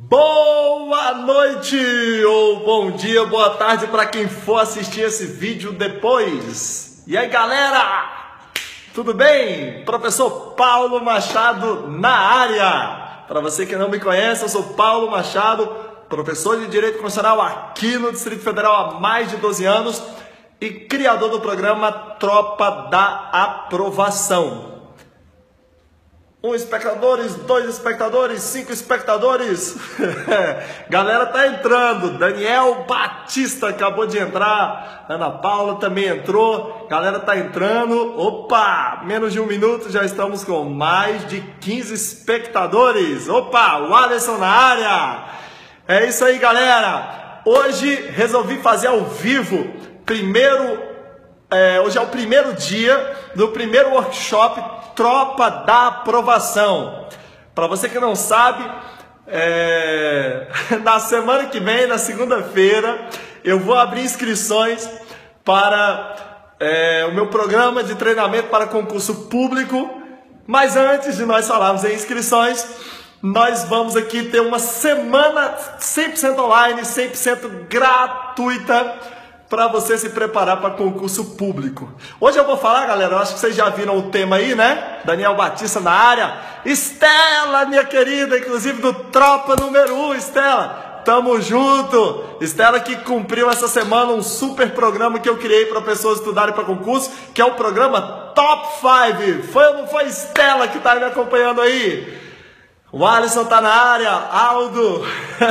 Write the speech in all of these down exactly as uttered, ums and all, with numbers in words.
Boa noite ou bom dia, boa tarde para quem for assistir esse vídeo depois. E aí, galera? Tudo bem? Professor Paulo Machado na área. Para você que não me conhece, eu sou Paulo Machado, professor de Direito Constitucional aqui no Distrito Federal há mais de doze anos e criador do programa Tropa da Aprovação. Um espectadores, dois espectadores, cinco espectadores. Galera tá entrando. Daniel Batista acabou de entrar. Ana Paula também entrou. Galera tá entrando. Opa! Menos de um minuto já estamos com mais de quinze espectadores. Opa! O Alisson na área. É isso aí, galera. Hoje resolvi fazer ao vivo. Primeiro, é, hoje é o primeiro dia do primeiro workshop Tropa da Aprovação. Para você que não sabe, é... na semana que vem, na segunda-feira, eu vou abrir inscrições para é, o meu programa de treinamento para concurso público. Mas antes de nós falarmos em inscrições, nós vamos aqui ter uma semana cem por cento online, cem por cento gratuita, para você se preparar para concurso público. Hoje eu vou falar, galera, eu acho que vocês já viram o tema aí, né? Daniel Batista na área. Estela, minha querida, inclusive do Tropa número um, Estela. Tamo junto. Estela que cumpriu essa semana um super programa que eu criei para pessoas estudarem para concurso, que é o programa Top cinco. Foi ou não foi Estela que tá me acompanhando aí? O Alisson tá na área. Aldo.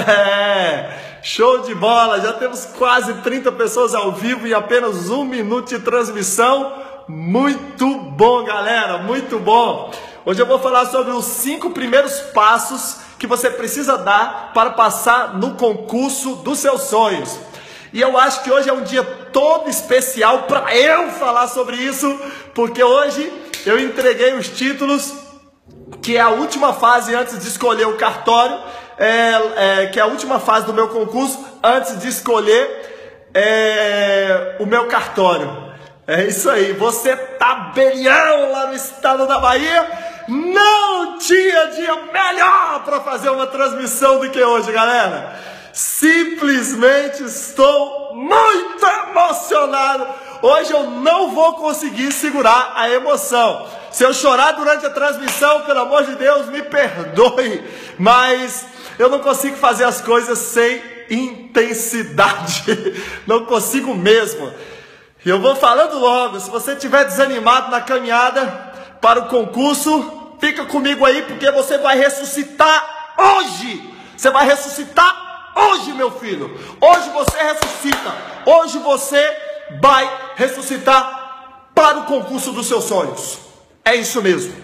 É. Show de bola, já temos quase trinta pessoas ao vivo em apenas um minuto de transmissão. Muito bom, galera, muito bom. Hoje eu vou falar sobre os cinco primeiros passos que você precisa dar para passar no concurso dos seus sonhos. E eu acho que hoje é um dia todo especial para eu falar sobre isso, porque hoje eu entreguei os títulos, que é a última fase antes de escolher o cartório. É, é, que é a última fase do meu concurso antes de escolher é, o meu cartório. É isso aí, você tabelião lá no estado da Bahia, não tinha dia melhor para fazer uma transmissão do que hoje, galera. Simplesmente estou muito emocionado. Hoje eu não vou conseguir segurar a emoção. Se eu chorar durante a transmissão, pelo amor de Deus, me perdoe, mas eu não consigo fazer as coisas sem intensidade. Não consigo mesmo. E eu vou falando logo. Se você estiver desanimado na caminhada para o concurso, fica comigo aí, porque você vai ressuscitar hoje. Você vai ressuscitar hoje, meu filho. Hoje você ressuscita. Hoje você vai ressuscitar para o concurso dos seus sonhos. É isso mesmo.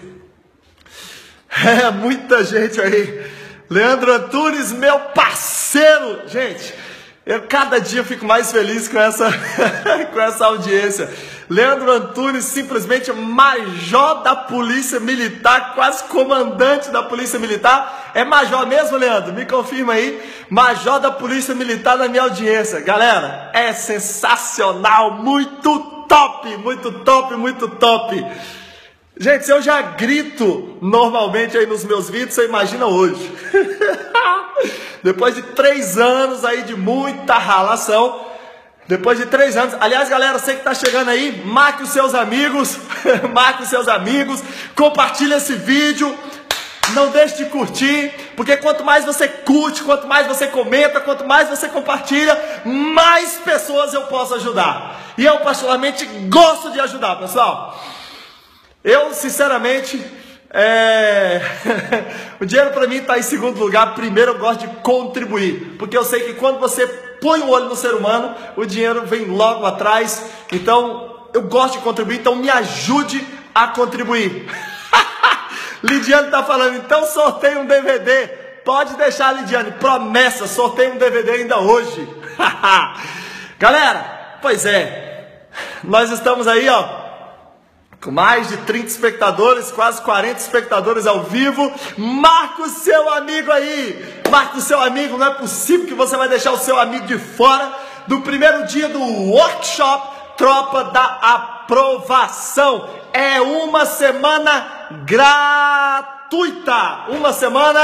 É muita gente aí. Leandro Antunes, meu parceiro. Gente, eu cada dia fico mais feliz com essa, com essa audiência. Leandro Antunes, simplesmente major da Polícia Militar, quase comandante da Polícia Militar. É major mesmo, Leandro? Me confirma aí. Major da Polícia Militar na minha audiência. Galera, é sensacional, muito top, muito top, muito top. Gente, se eu já grito normalmente aí nos meus vídeos, você imagina hoje. Depois de três anos aí de muita ralação, depois de três anos, aliás, galera, você que tá chegando aí, marque os seus amigos, marque os seus amigos, compartilhe esse vídeo, não deixe de curtir, porque quanto mais você curte, quanto mais você comenta, quanto mais você compartilha, mais pessoas eu posso ajudar. E eu particularmente gosto de ajudar, pessoal. Eu, sinceramente, é... o dinheiro para mim está em segundo lugar. Primeiro eu gosto de contribuir, porque eu sei que quando você põe o olho no ser humano, o dinheiro vem logo atrás. Então, eu gosto de contribuir, então me ajude a contribuir. Lidiane está falando, então sorteio um D V D. Pode deixar, Lidiane, promessa, sorteio um D V D ainda hoje. Galera, pois é, nós estamos aí, ó, com mais de trinta espectadores, quase quarenta espectadores ao vivo. Marca o seu amigo aí. Marca o seu amigo. Não é possível que você vai deixar o seu amigo de fora do primeiro dia do workshop Tropa da Aprovação. É uma semana gratuita. Uma semana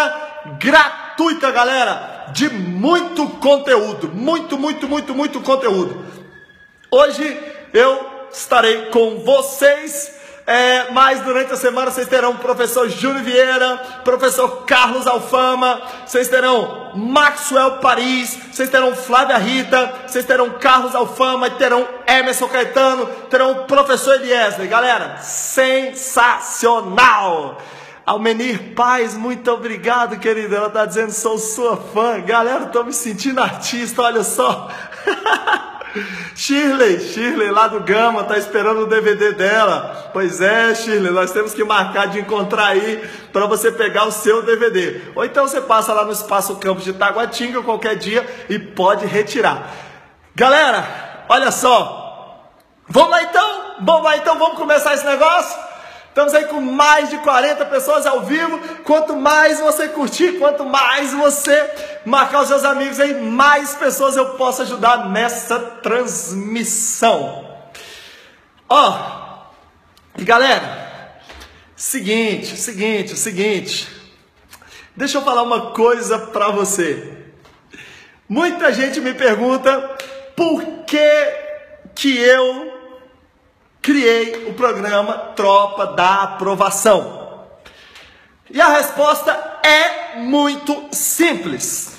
gratuita, galera, de muito conteúdo, muito, muito, muito, muito conteúdo. Hoje eu estarei com vocês, é, mas durante a semana vocês terão o professor Júlio Vieira, professor Carlos Alfama, vocês terão Maxwell Paris, vocês terão Flávia Rita, vocês terão Carlos Alfama, terão Emerson Caetano, terão o professor Eliezer. Galera, sensacional! Almenir Paz, muito obrigado, querida. Ela tá dizendo, sou sua fã. Galera, tô me sentindo artista, olha só. Shirley, Shirley lá do Gama, tá esperando o D V D dela. Pois é, Shirley, nós temos que marcar de encontrar aí para você pegar o seu D V D. Ou então você passa lá no Espaço Campos de Taguatinga qualquer dia e pode retirar. Galera, olha só. Vamos lá então? Vamos lá então, vamos começar esse negócio? Estamos aí com mais de quarenta pessoas ao vivo. Quanto mais você curtir, quanto mais você marcar os seus amigos aí, mais pessoas eu posso ajudar nessa transmissão. Ó, e galera, seguinte, seguinte, seguinte. Deixa eu falar uma coisa pra você. Muita gente me pergunta por que que eu criei o programa Tropa da Aprovação. E a resposta é muito simples.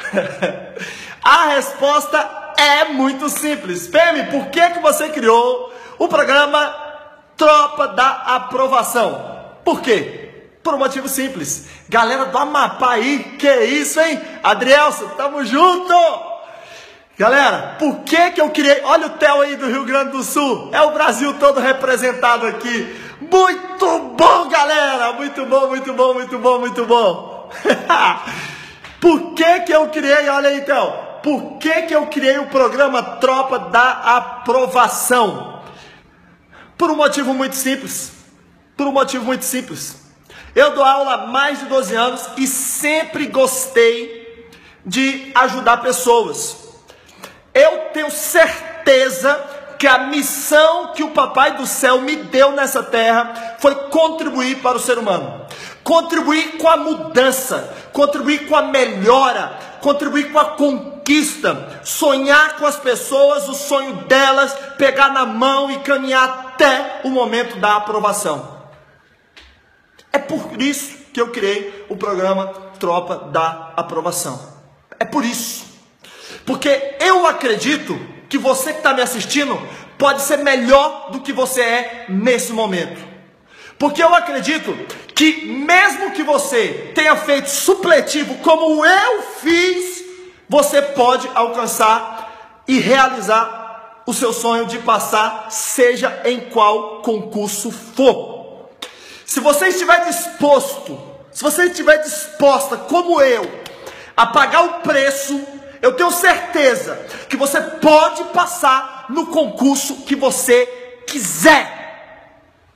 A resposta é muito simples. Pemi, por que que você criou o programa Tropa da Aprovação? Por quê? Por um motivo simples. Galera do Amapá aí, que isso, hein? Adrielson, tamo junto! Galera, por que que eu criei... Olha o Theo aí do Rio Grande do Sul. É o Brasil todo representado aqui. Muito bom, galera. Muito bom, muito bom, muito bom, muito bom. Por que que eu criei... Olha aí, Theo. Por que que eu criei o programa Tropa da Aprovação? Por um motivo muito simples. Por um motivo muito simples. Eu dou aula há mais de doze anos e sempre gostei de ajudar pessoas. Eu tenho certeza que a missão que o Papai do Céu me deu nessa terra foi contribuir para o ser humano. Contribuir com a mudança, contribuir com a melhora, contribuir com a conquista, sonhar com as pessoas, o sonho delas, pegar na mão e caminhar até o momento da aprovação. É por isso que eu criei o programa Tropa da Aprovação. É por isso. Porque eu acredito que você que está me assistindo pode ser melhor do que você é nesse momento. Porque eu acredito que mesmo que você tenha feito supletivo como eu fiz, você pode alcançar e realizar o seu sonho de passar, seja em qual concurso for. Se você estiver disposto, se você estiver disposta como eu a pagar o preço, eu tenho certeza que você pode passar no concurso que você quiser.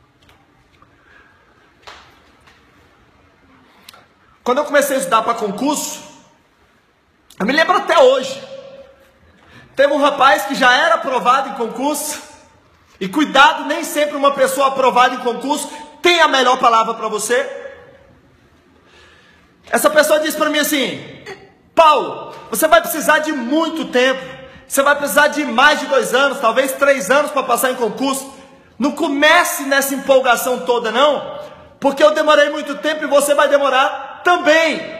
Quando eu comecei a estudar para concurso, eu me lembro até hoje. Teve um rapaz que já era aprovado em concurso. E cuidado, nem sempre uma pessoa aprovada em concurso tem a melhor palavra para você. Essa pessoa disse para mim assim: Paulo, você vai precisar de muito tempo. Você vai precisar de mais de dois anos, talvez três anos para passar em concurso. Não comece nessa empolgação toda não, porque eu demorei muito tempo e você vai demorar também.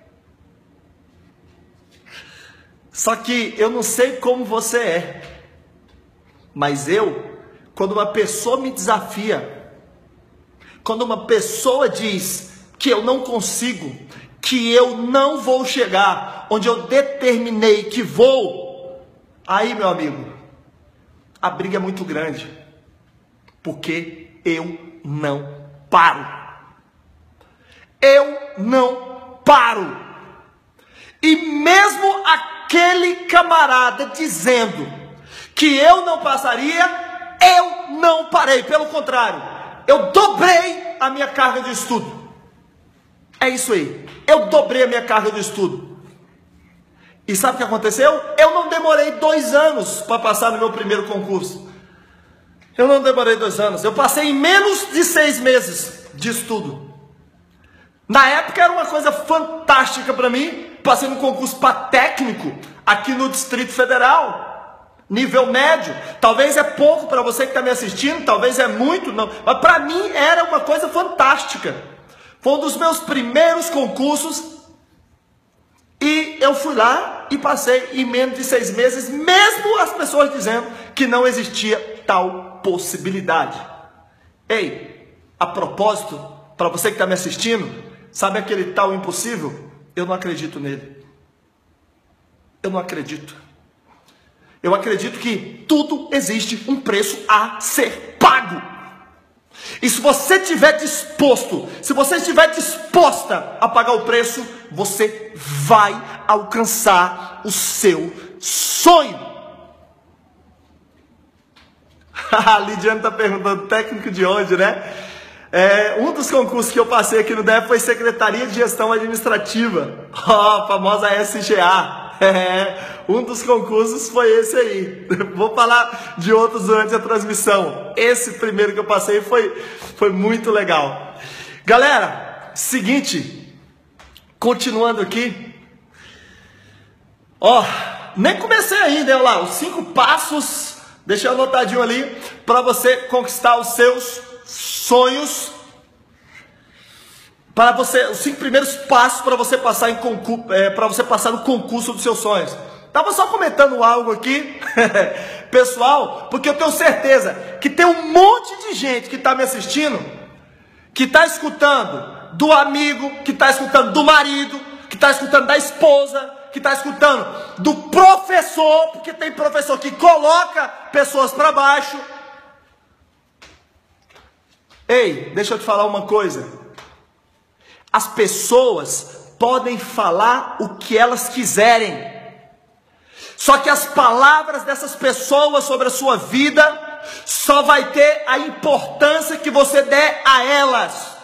Só que eu não sei como você é, mas eu, quando uma pessoa me desafia, quando uma pessoa diz que eu não consigo, que eu não vou chegar onde eu determinei que vou, aí, meu amigo, a briga é muito grande, porque eu não paro. Eu não paro. E mesmo aquele camarada dizendo que eu não passaria, eu não parei, pelo contrário, eu dobrei a minha carga de estudo. É isso aí. Eu dobrei a minha carga de estudo. E sabe o que aconteceu? Eu não demorei dois anos para passar no meu primeiro concurso. Eu não demorei dois anos. Eu passei em menos de seis meses de estudo. Na época era uma coisa fantástica para mim. Passei no concurso para técnico aqui no Distrito Federal, nível médio. Talvez é pouco para você que está me assistindo, talvez é muito, não. Mas para mim era uma coisa fantástica. Foi um dos meus primeiros concursos e eu fui lá e passei em menos de seis meses, mesmo as pessoas dizendo que não existia tal possibilidade. Ei, a propósito, para você que está me assistindo, sabe aquele tal impossível? Eu não acredito nele. Eu não acredito. Eu acredito que tudo existe um preço a ser pago. E se você estiver disposto, se você estiver disposta a pagar o preço, você vai alcançar o seu sonho. A Lidiane está perguntando, técnico de onde, né? É, um dos concursos que eu passei aqui no D F foi Secretaria de Gestão Administrativa, ó, a famosa S G A. É, um dos concursos foi esse aí. Vou falar de outros durante a transmissão. Esse primeiro que eu passei foi, foi muito legal. Galera, seguinte, continuando aqui. Ó, nem comecei ainda, olha lá, os cinco passos, deixa eu anotadinho ali, para você conquistar os seus sonhos, para você, os cinco primeiros passos para você passar em concurso, é, para você passar no concurso dos seus sonhos. Tava só comentando algo aqui, pessoal, porque eu tenho certeza que tem um monte de gente que está me assistindo, que está escutando do amigo, que está escutando do marido, que está escutando da esposa, que está escutando do professor, porque tem professor que coloca pessoas para baixo. Ei, deixa eu te falar uma coisa. As pessoas podem falar o que elas quiserem. Só que as palavras dessas pessoas sobre a sua vida só vai ter a importância que você der a elas.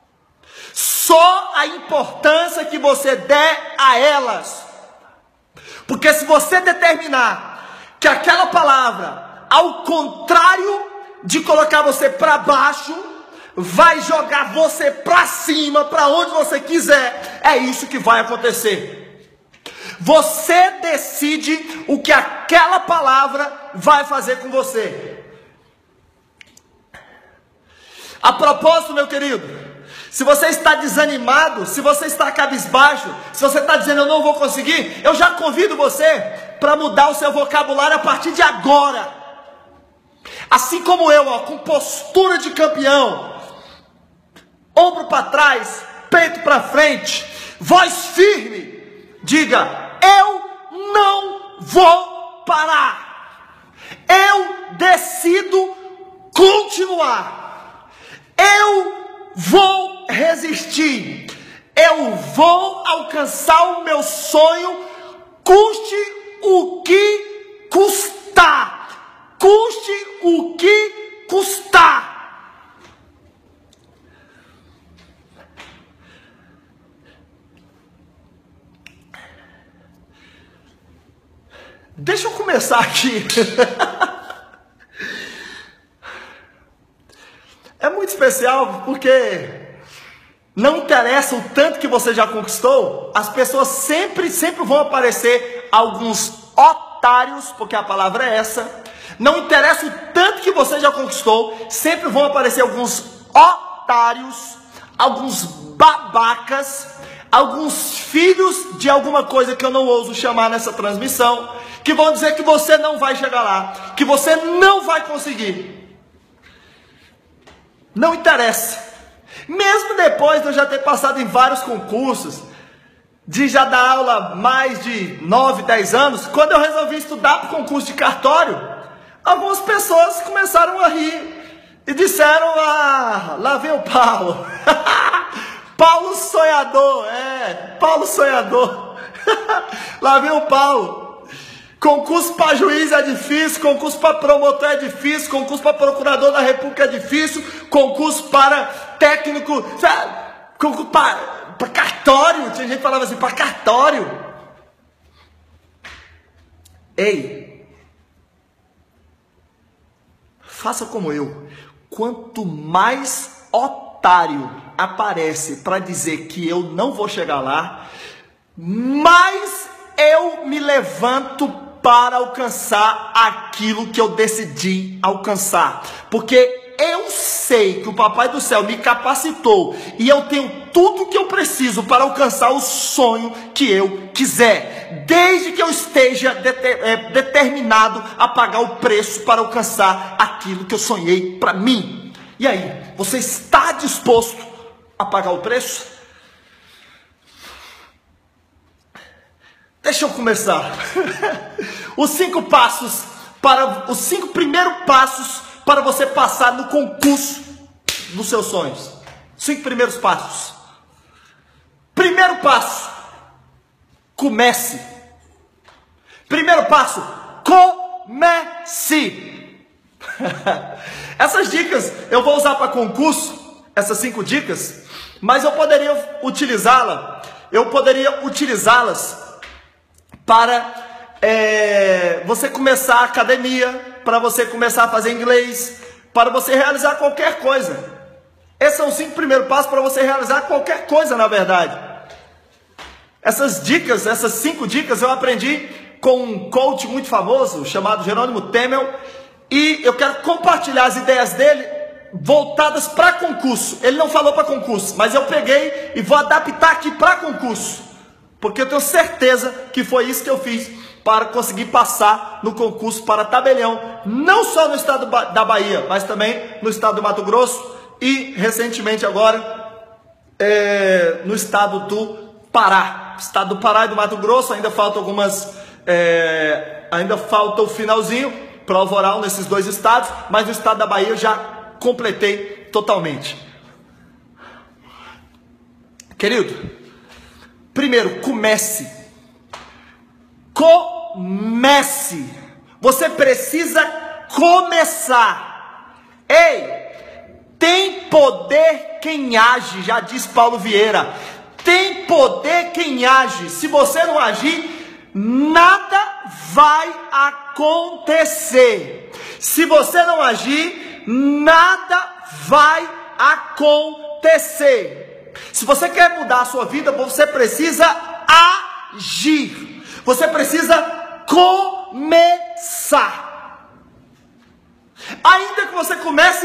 Só a importância que você der a elas. Porque se você determinar que aquela palavra, ao contrário de colocar você para baixo, vai jogar você para cima, para onde você quiser, é isso que vai acontecer. Você decide o que aquela palavra vai fazer com você. A propósito, meu querido, se você está desanimado, se você está cabisbaixo, se você está dizendo eu não vou conseguir, eu já convido você para mudar o seu vocabulário a partir de agora. Assim como eu, ó, com postura de campeão, ombro para trás, peito para frente, voz firme, diga: eu não vou parar, eu decido continuar, eu vou resistir, eu vou alcançar o meu sonho, custe o que custar, custe o que custar. Deixa eu começar aqui. É muito especial porque não interessa o tanto que você já conquistou, as pessoas sempre, sempre vão aparecer alguns otários, porque a palavra é essa. Não interessa o tanto que você já conquistou, sempre vão aparecer alguns otários, alguns babacas, alguns filhos de alguma coisa que eu não ouso chamar nessa transmissão, que vão dizer que você não vai chegar lá, que você não vai conseguir. Não interessa. Mesmo depois de eu já ter passado em vários concursos, de já dar aula há mais de nove, dez anos, quando eu resolvi estudar para o concurso de cartório, algumas pessoas começaram a rir e disseram: ah, lá vem o Paulo. Paulo sonhador, é, Paulo sonhador. Lá vem o Paulo. Concurso para juiz é difícil, concurso para promotor é difícil, concurso para procurador da República é difícil, concurso para técnico, concurso para, para cartório, tinha gente que falava assim, para cartório. Ei, faça como eu, quanto mais otário otário aparece para dizer que eu não vou chegar lá, mais eu me levanto para alcançar aquilo que eu decidi alcançar. Porque eu sei que o Papai do Céu me capacitou e eu tenho tudo que eu preciso para alcançar o sonho que eu quiser, desde que eu esteja deter, é, determinado a pagar o preço para alcançar aquilo que eu sonhei para mim. E aí, você está disposto a pagar o preço? Deixa eu começar. Os cinco passos para os cinco primeiros passos para você passar no concurso dos seus sonhos. Cinco primeiros passos. Primeiro passo: comece. Primeiro passo: comece. Essas dicas eu vou usar para concurso, essas cinco dicas, mas eu poderia utilizá-la, eu poderia utilizá-las para é, você começar a academia, para você começar a fazer inglês, para você realizar qualquer coisa. Esses são os cinco primeiros passos para você realizar qualquer coisa, na verdade. Essas dicas, essas cinco dicas eu aprendi com um coach muito famoso, chamado Jerônimo Temel, e eu quero compartilhar as ideias dele voltadas para concurso. Ele não falou para concurso, mas eu peguei e vou adaptar aqui para concurso, porque eu tenho certeza que foi isso que eu fiz para conseguir passar no concurso para tabelião, não só no estado da Bahia, mas também no estado do Mato Grosso e recentemente agora é, no estado do Pará. Estado do Pará e do Mato Grosso, ainda falta algumas, é, ainda falta o finalzinho, prova oral nesses dois estados, mas no estado da Bahia eu já completei totalmente. Querido, primeiro, comece. Comece. Você precisa começar. Ei, tem poder quem age, já diz Paulo Vieira. Tem poder quem age. Se você não agir, nada vai acontecer. Se você não agir, nada vai acontecer. Se você quer mudar a sua vida, você precisa agir. Você precisa começar. Ainda que você comece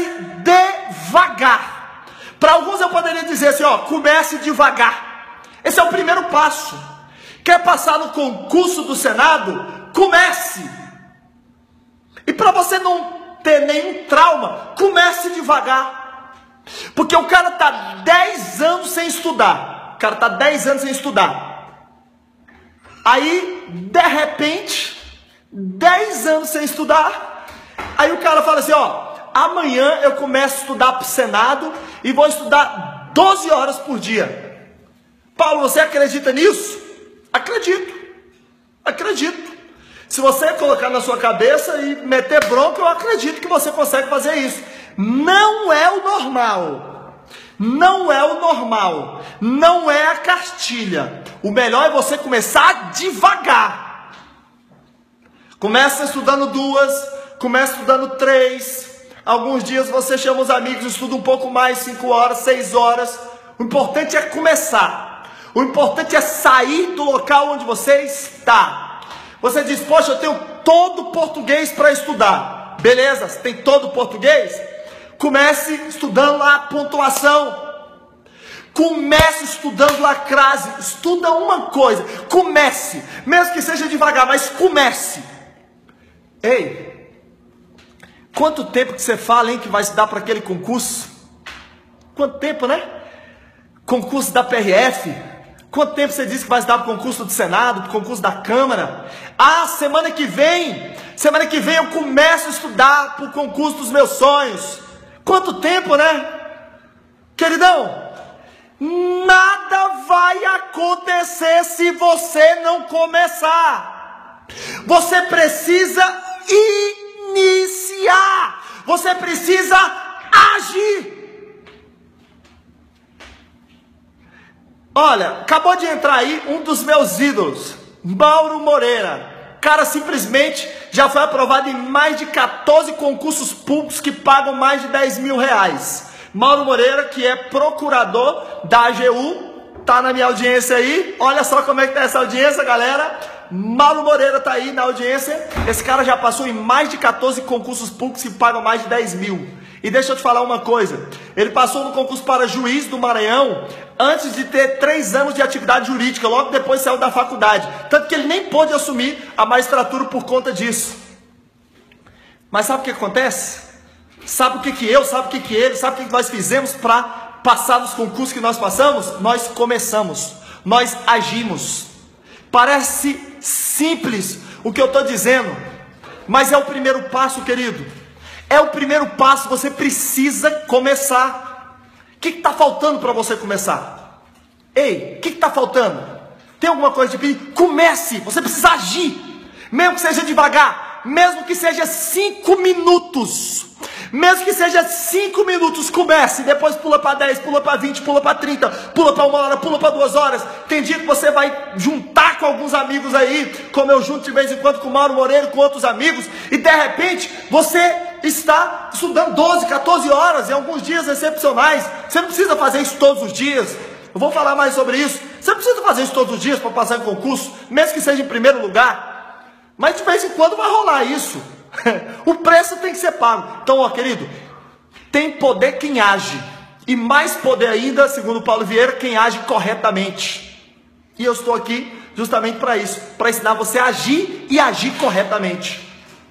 devagar. Para alguns eu poderia dizer assim, ó, comece devagar. Esse é o primeiro passo. Quer passar no concurso do Senado? Comece. E para você não ter nenhum trauma, comece devagar. Porque o cara está dez anos sem estudar. O cara está dez anos sem estudar. Aí, de repente, dez anos sem estudar. Aí o cara fala assim, ó, amanhã eu começo a estudar para o Senado e vou estudar doze horas por dia. Paulo, você acredita nisso? Acredito. Acredito. Se você colocar na sua cabeça e meter bronca, eu acredito que você consegue fazer isso. Não é o normal. Não é o normal. Não é a cartilha. O melhor é você começar devagar. Começa estudando duas, começa estudando três. Alguns dias você chama os amigos, estuda um pouco mais, cinco horas, seis horas. O importante é começar. O importante é sair do local onde você está. Você diz, poxa, eu tenho todo o português para estudar. Beleza, você tem todo o português? Comece estudando lá a pontuação. Comece estudando lá a crase. Estuda uma coisa. Comece. Mesmo que seja devagar, mas comece. Ei, quanto tempo que você fala, hein, que vai estudar para aquele concurso? Quanto tempo, né? Concurso da P R F. Quanto tempo você diz que vai estudar para o concurso do Senado, para o concurso da Câmara? Ah, semana que vem, semana que vem eu começo a estudar para o concurso dos meus sonhos. Quanto tempo, né? Queridão, nada vai acontecer se você não começar. Você precisa iniciar. Você precisa agir. Olha, acabou de entrar aí um dos meus ídolos, Mauro Moreira. Cara, simplesmente já foi aprovado em mais de quatorze concursos públicos que pagam mais de dez mil reais. Mauro Moreira, que é procurador da A G U, tá na minha audiência aí. Olha só como é que tá essa audiência, galera. Mauro Moreira tá aí na audiência. Esse cara já passou em mais de quatorze concursos públicos que pagam mais de dez mil. E deixa eu te falar uma coisa. Ele passou no concurso para juiz do Maranhão antes de ter três anos de atividade jurídica. Logo depois saiu da faculdade. Tanto que ele nem pôde assumir a magistratura por conta disso. Mas sabe o que acontece? Sabe o que que eu, sabe o que que ele, sabe o que que nós fizemos para passar nos concursos que nós passamos? Nós começamos. Nós agimos. Parece simples o que eu estou dizendo, mas é o primeiro passo, querido. É o primeiro passo, você precisa começar. O que está faltando para você começar? Ei, o que está faltando? Tem alguma coisa de pedir? Comece, você precisa agir. Mesmo que seja devagar, mesmo que seja cinco minutos. Mesmo que seja cinco minutos, comece, depois pula para dez, pula para vinte, pula para trinta, pula para uma hora, pula para duas horas. Tem dia que você vai juntar com alguns amigos aí, como eu junto de vez em quando com o Mauro Moreira, com outros amigos, e de repente você está estudando doze, quatorze horas, em alguns dias excepcionais. Você não precisa fazer isso todos os dias. Eu vou falar mais sobre isso. Você não precisa fazer isso todos os dias para passar em concurso, mesmo que seja em primeiro lugar. Mas de vez em quando vai rolar isso. O preço tem que ser pago. Então, ó, querido, tem poder quem age. E mais poder ainda, segundo Paulo Vieira, quem age corretamente. E eu estou aqui justamente para isso, para ensinar você a agir e agir corretamente.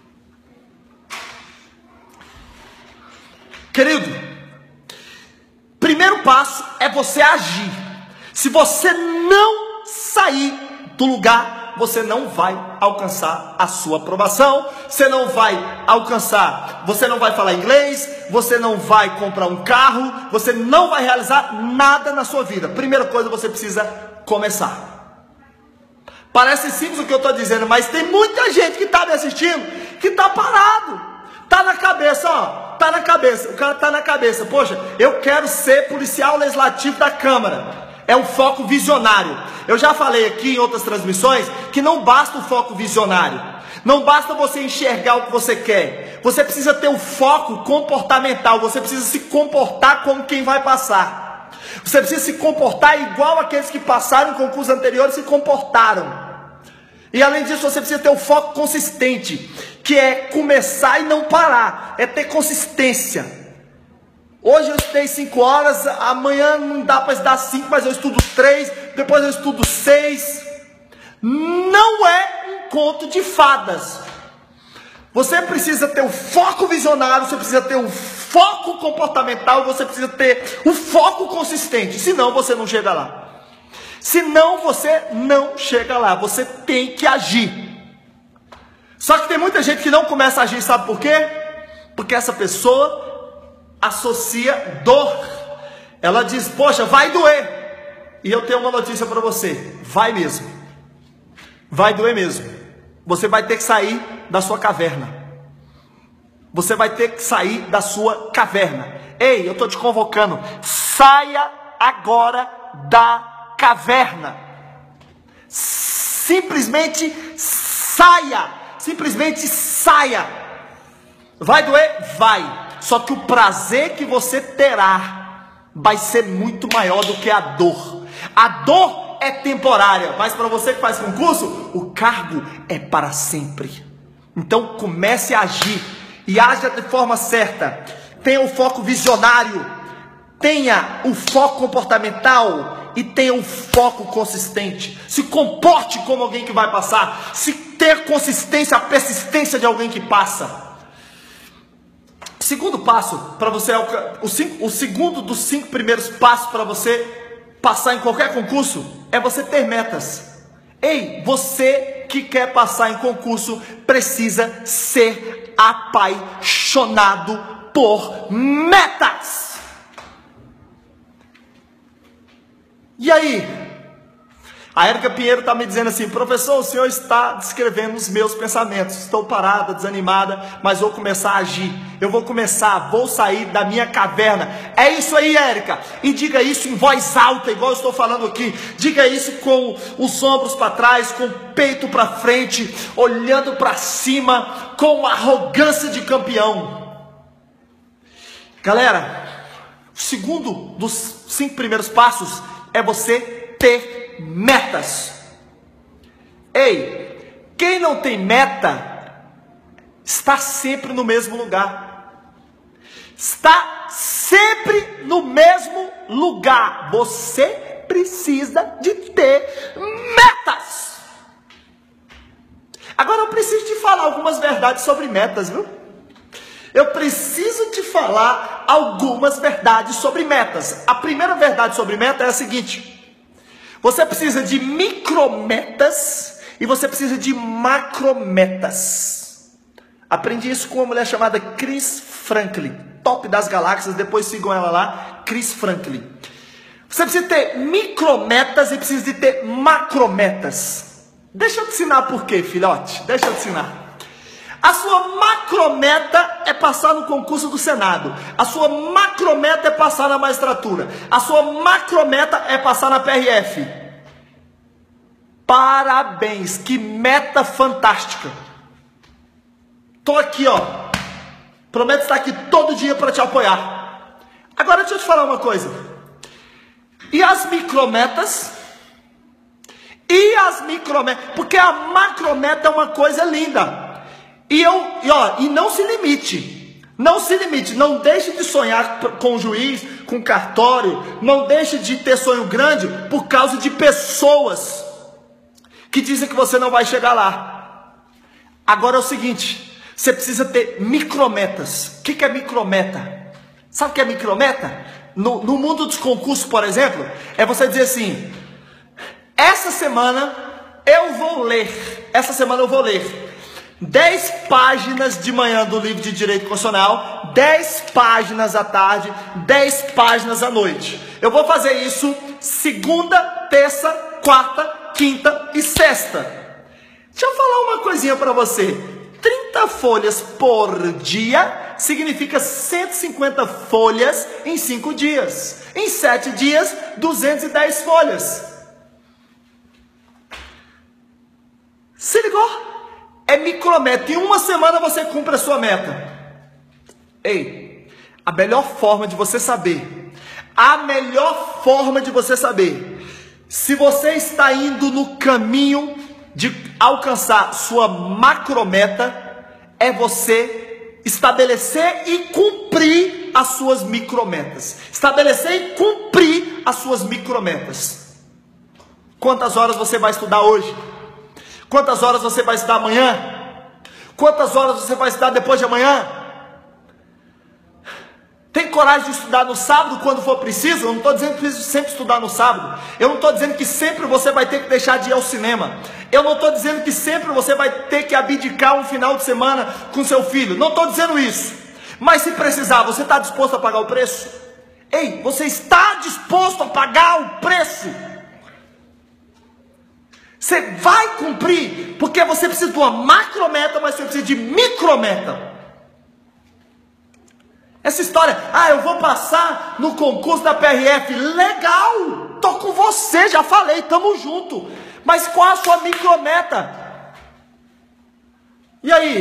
Querido, primeiro passo é você agir. Se você não sair do lugar, você não vai alcançar a sua aprovação, você não vai alcançar, você não vai falar inglês, você não vai comprar um carro, você não vai realizar nada na sua vida. Primeira coisa, você precisa começar. Parece simples o que eu estou dizendo, mas tem muita gente que está me assistindo, que está parado, está na cabeça, ó, está na cabeça, o cara está na cabeça, poxa, eu quero ser policial legislativo da Câmara. É um foco visionário. Eu já falei aqui em outras transmissões que não basta o foco visionário. Não basta você enxergar o que você quer. Você precisa ter um foco comportamental. Você precisa se comportar como quem vai passar. Você precisa se comportar igual aqueles que passaram em concursos anteriores se comportaram. E além disso, você precisa ter um foco consistente, que é começar e não parar. É ter consistência. Hoje eu estudei cinco horas, amanhã não dá para estudar cinco, mas eu estudo três, depois eu estudo seis. Não é um conto de fadas. Você precisa ter um foco visionário, você precisa ter um foco comportamental, você precisa ter um foco consistente, senão você não chega lá. Senão você não chega lá, você tem que agir. Só que tem muita gente que não começa a agir, sabe por quê? Porque essa pessoa associa dor. Ela diz, poxa, vai doer. E eu tenho uma notícia para você, vai mesmo. Vai doer mesmo. Você vai ter que sair da sua caverna. Você vai ter que sair da sua caverna. Ei, eu estou te convocando, saia agora da caverna. Simplesmente saia. Simplesmente saia. Vai doer? Vai. Só que o prazer que você terá vai ser muito maior do que a dor. A dor é temporária, mas para você que faz concurso, o cargo é para sempre. Então comece a agir e haja de forma certa. Tenha o foco visionário, tenha o foco comportamental e tenha um foco consistente. Se comporte como alguém que vai passar. Se ter consistência, a persistência de alguém que passa. Segundo passo, para você, o, cinco, o segundo dos cinco primeiros passos para você passar em qualquer concurso, é você ter metas. Ei, você que quer passar em concurso, precisa ser apaixonado por metas. E aí? A Érica Pinheiro está me dizendo assim, professor, o senhor está descrevendo os meus pensamentos. Estou parada, desanimada, mas vou começar a agir. Eu vou começar, vou sair da minha caverna. É isso aí, Érica. E diga isso em voz alta, igual eu estou falando aqui. Diga isso com os ombros para trás, com o peito para frente, olhando para cima, com arrogância de campeão. Galera, O segundo dos cinco primeiros passos é você ter metas. Ei, quem não tem meta está sempre no mesmo lugar. Está sempre no mesmo lugar. Você precisa de ter metas. Agora eu preciso te falar algumas verdades sobre metas, viu? Eu preciso te falar algumas verdades sobre metas. A primeira verdade sobre meta é a seguinte: você precisa de micrometas e você precisa de macrometas. Aprendi isso com uma mulher chamada Chris Franklin, top das galáxias. Depois sigam ela lá, Chris Franklin. Você precisa ter micrometas e precisa de ter macrometas. Deixa eu te ensinar por quê, filhote. Deixa eu te ensinar. A sua macrometa é passar no concurso do Senado. A sua macrometa é passar na magistratura. A sua macrometa é passar na P R F. Parabéns, que meta fantástica. Tô aqui, ó. Prometo estar aqui todo dia para te apoiar. Agora deixa eu te falar uma coisa. E as micrometas? E as micrometas? Porque a macrometa é uma coisa linda. E, eu, e, ó, e não se limite, não se limite, não deixe de sonhar com o juiz, com o cartório, não deixe de ter sonho grande por causa de pessoas que dizem que você não vai chegar lá. Agora é o seguinte, você precisa ter micrometas. O que, que é micrometa? Sabe o que é micrometa? No, no mundo dos concursos, por exemplo, é você dizer assim: essa semana eu vou ler, essa semana eu vou ler dez páginas de manhã do livro de Direito Constitucional, dez páginas à tarde, dez páginas à noite. Eu vou fazer isso segunda, terça, quarta, quinta e sexta. Deixa eu falar uma coisinha para você. trinta folhas por dia significa cento e cinquenta folhas em cinco dias. Em sete dias, duzentas e dez folhas. Se ligou? É micrometa. Em uma semana você cumpre a sua meta. Ei, a melhor forma de você saber, a melhor forma de você saber se você está indo no caminho de alcançar sua macrometa é você estabelecer e cumprir as suas micrometas. Estabelecer e cumprir as suas micrometas. Quantas horas você vai estudar hoje? Quantas horas você vai estudar amanhã? Quantas horas você vai estudar depois de amanhã? Tem coragem de estudar no sábado quando for preciso? Eu não estou dizendo que precisa sempre estudar no sábado. Eu não estou dizendo que sempre você vai ter que deixar de ir ao cinema. Eu não estou dizendo que sempre você vai ter que abdicar um final de semana com seu filho. Não estou dizendo isso. Mas se precisar, você está disposto a pagar o preço? Ei, você está disposto a pagar o preço? Você vai cumprir, porque você precisa de uma macrometa, mas você precisa de micrometa. Essa história, ah, eu vou passar no concurso da P R F, legal, tô com você, já falei, tamo junto. Mas qual a sua micrometa? E aí?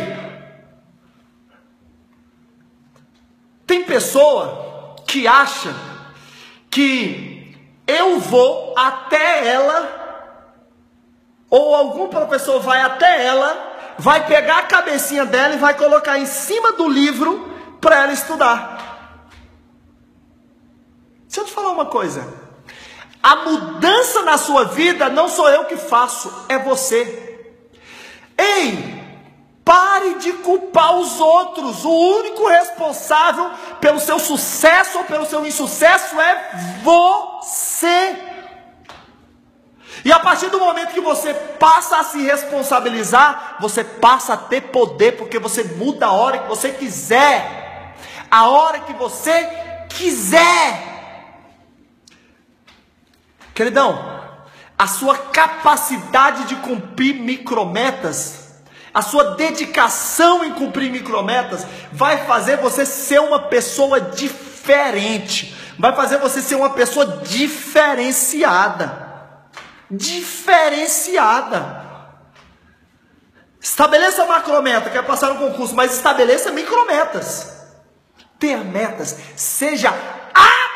Tem pessoa que acha que eu vou até ela, ou algum professor vai até ela, vai pegar a cabecinha dela e vai colocar em cima do livro para ela estudar. Deixa eu te falar uma coisa. A mudança na sua vida não sou eu que faço, é você. Ei, pare de culpar os outros. O único responsável pelo seu sucesso ou pelo seu insucesso é você. E a partir do momento que você passa a se responsabilizar, você passa a ter poder, porque você muda a hora que você quiser. A hora que você quiser. Queridão, a sua capacidade de cumprir micrometas, a sua dedicação em cumprir micrometas, vai fazer você ser uma pessoa diferente. Vai fazer você ser uma pessoa diferenciada. Diferenciada. Estabeleça a macrometa, quer passar no concurso, mas estabeleça micrometas. Ter metas, seja a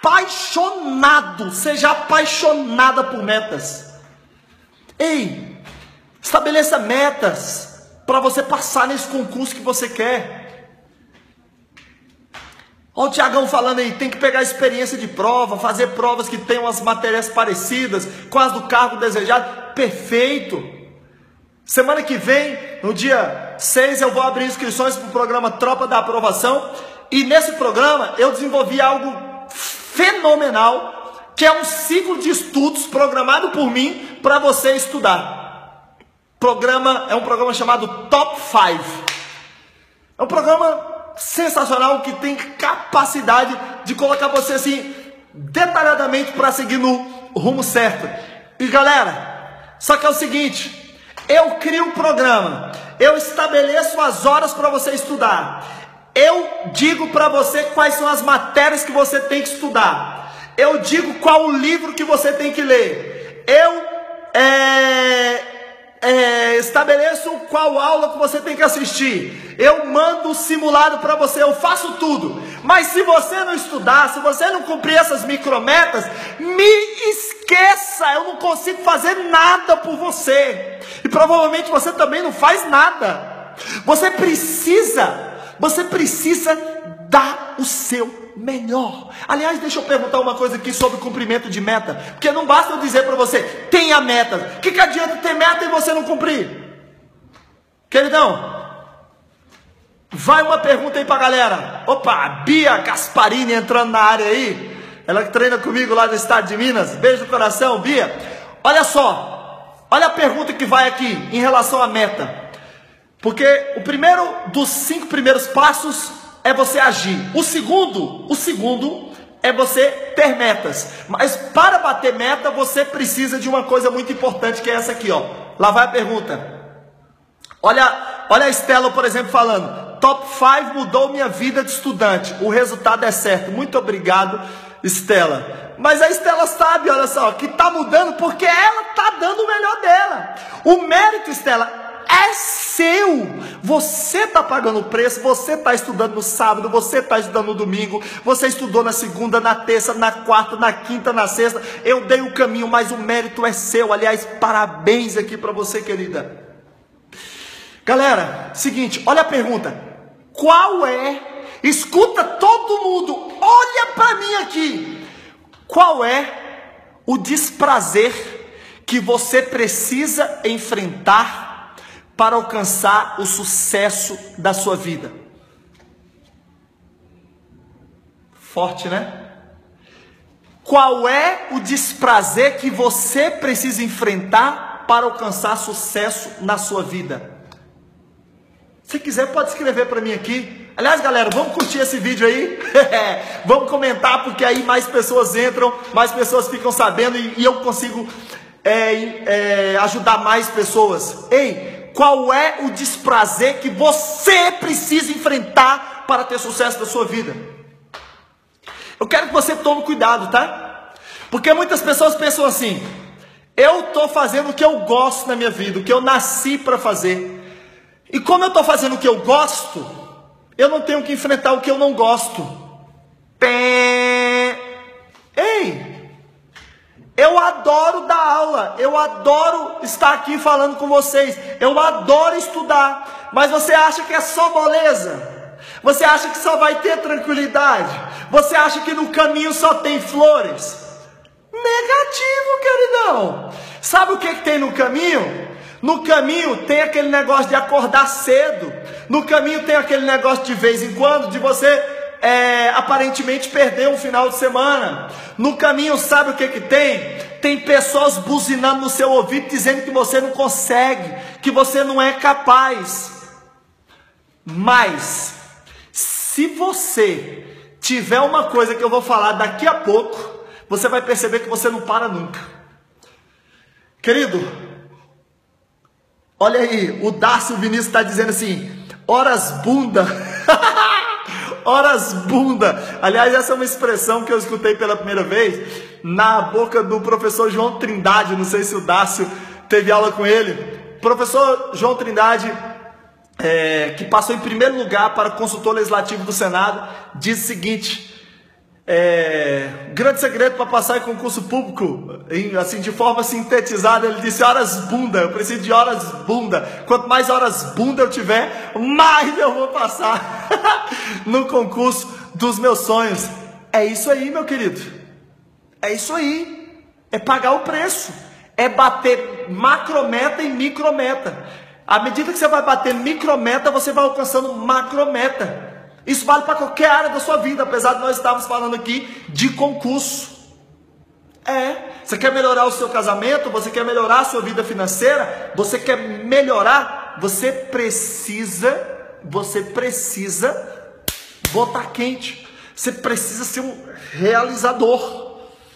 apaixonado, seja apaixonada por metas. Ei, estabeleça metas para você passar nesse concurso que você quer. Olha o Tiagão falando aí, tem que pegar experiência de prova, fazer provas que tenham as matérias parecidas com as do cargo desejado. Perfeito! Semana que vem, no dia seis, eu vou abrir inscrições para o programa Tropa da Aprovação. E nesse programa eu desenvolvi algo fenomenal, que é um ciclo de estudos programado por mim para você estudar. Programa, é um programa chamado Top cinco. É um programa sensacional que tem capacidade de colocar você assim detalhadamente para seguir no rumo certo. E galera, só que é o seguinte, eu crio um programa, eu estabeleço as horas para você estudar, eu digo para você quais são as matérias que você tem que estudar, eu digo qual o livro que você tem que ler, eu é, é, estabeleço qual aula que você tem que assistir, eu mando o simulado para você, eu faço tudo. Mas se você não estudar, se você não cumprir essas micrometas, me esqueça, eu não consigo fazer nada por você. E provavelmente você também não faz nada. Você precisa, você precisa dar o seu melhor. Aliás, deixa eu perguntar uma coisa aqui sobre cumprimento de meta. Porque não basta eu dizer para você, tenha metas. O que, que adianta ter meta e você não cumprir? Queridão, vai uma pergunta aí pra galera. Opa, Bia Gasparini entrando na área aí. Ela que treina comigo lá no estado de Minas. Beijo no coração, Bia. Olha só, olha a pergunta que vai aqui em relação à meta. Porque o primeiro dos cinco primeiros passos é você agir. O segundo, o segundo é você ter metas. Mas para bater meta, você precisa de uma coisa muito importante, que é essa aqui, ó. Lá vai a pergunta. Olha, olha a Estela, por exemplo, falando. Top cinco mudou minha vida de estudante. O resultado é certo. Muito obrigado, Estela. Mas a Estela sabe, olha só, que está mudando porque ela está dando o melhor dela. O mérito, Estela, é seu. Você está pagando o preço, você está estudando no sábado, você está estudando no domingo, você estudou na segunda, na terça, na quarta, na quinta, na sexta. Eu dei o caminho, mas o mérito é seu. Aliás, parabéns aqui para você, querida. Galera, seguinte, olha a pergunta. Qual é, escuta todo mundo, olha para mim aqui, qual é o desprazer que você precisa enfrentar para alcançar o sucesso da sua vida? Forte, né? Qual é o desprazer que você precisa enfrentar para alcançar sucesso na sua vida? Se quiser, pode escrever para mim aqui. Aliás, galera, vamos curtir esse vídeo aí. Vamos comentar, porque aí mais pessoas entram, mais pessoas ficam sabendo e, e eu consigo é, é, ajudar mais pessoas. Ei, qual é o desprazer que você precisa enfrentar para ter sucesso na sua vida? Eu quero que você tome cuidado, tá? Porque muitas pessoas pensam assim: eu estou fazendo o que eu gosto na minha vida, o que eu nasci para fazer. E como eu estou fazendo o que eu gosto, eu não tenho que enfrentar o que eu não gosto. Pé. Ei, eu adoro dar aula, eu adoro estar aqui falando com vocês, eu adoro estudar, mas você acha que é só moleza? Você acha que só vai ter tranquilidade? Você acha que no caminho só tem flores? Negativo, queridão. Sabe o que, que tem no caminho? No caminho tem aquele negócio de acordar cedo. No caminho tem aquele negócio de vez em quando de você é, aparentemente perder um final de semana. No caminho, sabe o que que tem? Tem pessoas buzinando no seu ouvido dizendo que você não consegue, que você não é capaz. Mas se você tiver uma coisa que eu vou falar daqui a pouco, você vai perceber que você não para nunca. Querido, olha aí, o Darcio Vinícius está dizendo assim: horas bunda. Horas bunda. Aliás, essa é uma expressão que eu escutei pela primeira vez na boca do professor João Trindade. Não sei se o Darcio teve aula com ele. Professor João Trindade, é, que passou em primeiro lugar para consultor legislativo do Senado, diz o seguinte: É, grande segredo para passar em concurso público, em, assim, de forma sintetizada, ele disse horas bunda, eu preciso de horas bunda, quanto mais horas bunda eu tiver, mais eu vou passar no concurso dos meus sonhos. É isso aí, meu querido, é isso aí, é pagar o preço, é bater macrometa e micrometa. À medida que você vai bater micrometa, você vai alcançando macrometa. Isso vale para qualquer área da sua vida, apesar de nós estarmos falando aqui de concurso. É, você quer melhorar o seu casamento, você quer melhorar a sua vida financeira, você quer melhorar, você precisa, você precisa botar quente, você precisa ser um realizador.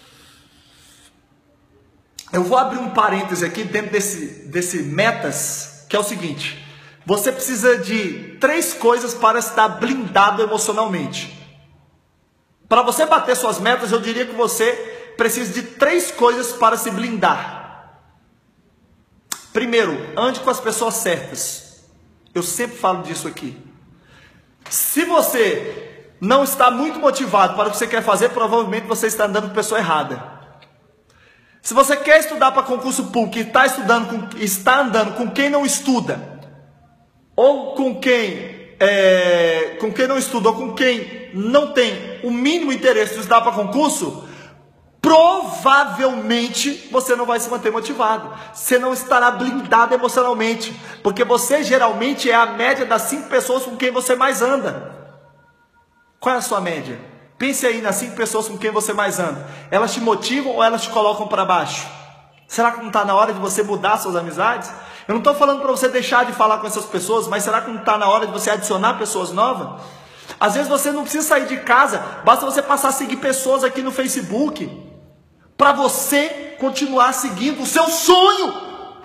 Eu vou abrir um parêntese aqui dentro desse, desse metas, que é o seguinte: você precisa de três coisas para estar blindado emocionalmente. Para você bater suas metas, eu diria que você precisa de três coisas para se blindar. Primeiro, ande com as pessoas certas. Eu sempre falo disso aqui. Se você não está muito motivado para o que você quer fazer, provavelmente você está andando com a pessoa errada. Se você quer estudar para concurso público e está, estudando com, está andando com quem não estuda, ou com quem, é, com quem não estuda, ou com quem não tem o mínimo interesse de estudar para concurso, provavelmente você não vai se manter motivado. Você não estará blindado emocionalmente, porque você geralmente é a média das cinco pessoas com quem você mais anda. Qual é a sua média? Pense aí nas cinco pessoas com quem você mais anda. Elas te motivam ou elas te colocam para baixo? Será que não está na hora de você mudar suas amizades? Eu não estou falando para você deixar de falar com essas pessoas, mas será que não está na hora de você adicionar pessoas novas? Às vezes você não precisa sair de casa, basta você passar a seguir pessoas aqui no Facebook, para você continuar seguindo o seu sonho.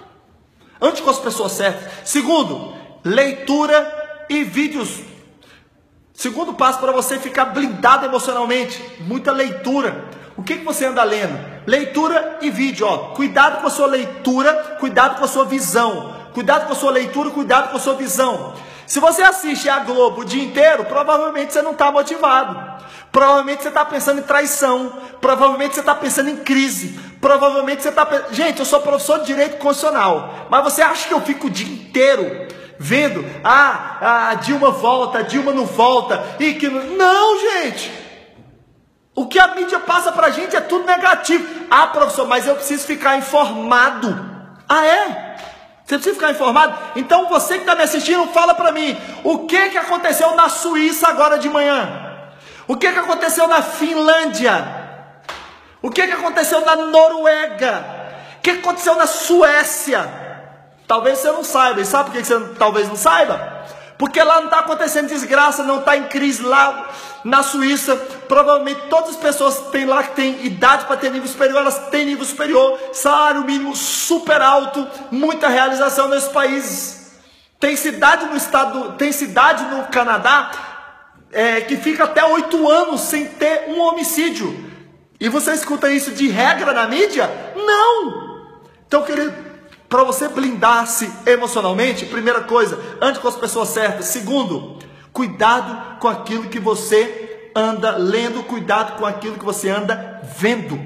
Ande com as pessoas certas. Segundo, leitura e vídeos. Segundo passo para você ficar blindado emocionalmente, muita leitura. O que, que você anda lendo? Leitura e vídeo, ó. Cuidado com a sua leitura, cuidado com a sua visão. Cuidado com a sua leitura, cuidado com a sua visão. Se você assiste a Globo o dia inteiro, provavelmente você não está motivado. Provavelmente você está pensando em traição. Provavelmente você está pensando em crise. Provavelmente você está pensando... Gente, eu sou professor de Direito Constitucional, mas você acha que eu fico o dia inteiro vendo, ah, a Dilma volta, a Dilma não volta, e que não... Não, gente! O que a mídia passa pra gente é tudo negativo. Ah, professor, mas eu preciso ficar informado. Ah, é? Você precisa ficar informado? Então você que está me assistindo, fala pra mim, o que que aconteceu na Suíça agora de manhã? O que que aconteceu na Finlândia? O que que aconteceu na Noruega? O que que aconteceu na Suécia? Talvez você não saiba. E sabe por que você talvez não saiba? Porque lá não está acontecendo desgraça, não está em crise. Lá na Suíça, provavelmente todas as pessoas que tem lá, que têm idade para ter nível superior, elas têm nível superior, salário mínimo super alto, muita realização nesses países. Tem cidade no estado, tem cidade no Canadá é, que fica até oito anos sem ter um homicídio. E você escuta isso de regra na mídia? Não! Então, querido, para você blindar-se emocionalmente, primeira coisa, ande com as pessoas certas. Segundo, cuidado com aquilo que você anda lendo, cuidado com aquilo que você anda vendo.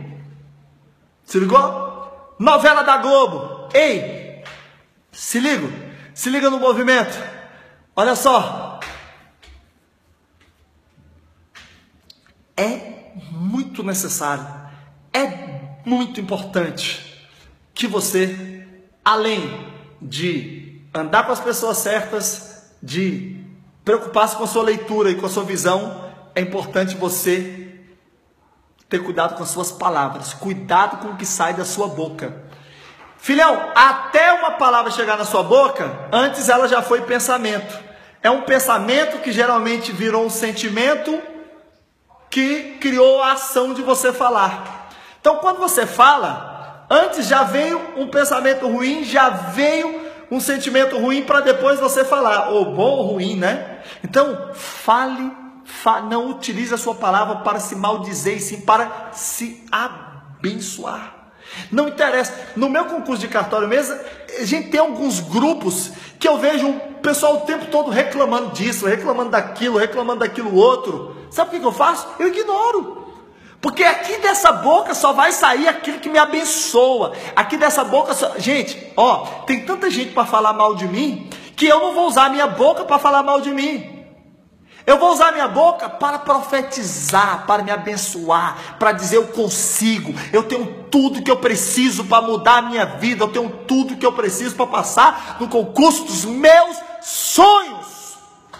Se ligou? Novela da Globo. Ei, se liga, se liga no movimento. Olha só. É muito necessário, é muito importante que você, além de andar com as pessoas certas, de preocupar-se com a sua leitura e com a sua visão, é importante você ter cuidado com as suas palavras, cuidado com o que sai da sua boca. Filhão, até uma palavra chegar na sua boca, antes ela já foi pensamento. É um pensamento que geralmente virou um sentimento que criou a ação de você falar. Então, quando você fala, antes já veio um pensamento ruim, já veio um sentimento ruim para depois você falar, ou bom ou ruim, né? Então, fale, fa, não utilize a sua palavra para se maldizer, e sim para se abençoar. Não interessa, no meu concurso de cartório mesmo, a gente tem alguns grupos que eu vejo o pessoal o tempo todo reclamando disso, reclamando daquilo, reclamando daquilo outro. Sabe o que eu faço? Eu ignoro. Porque aqui dessa boca só vai sair aquilo que me abençoa. Aqui dessa boca só... Gente, ó, tem tanta gente para falar mal de mim, que eu não vou usar a minha boca para falar mal de mim. Eu vou usar a minha boca para profetizar, para me abençoar, para dizer eu consigo, eu tenho tudo que eu preciso para mudar a minha vida, eu tenho tudo que eu preciso para passar no concurso dos meus sonhos.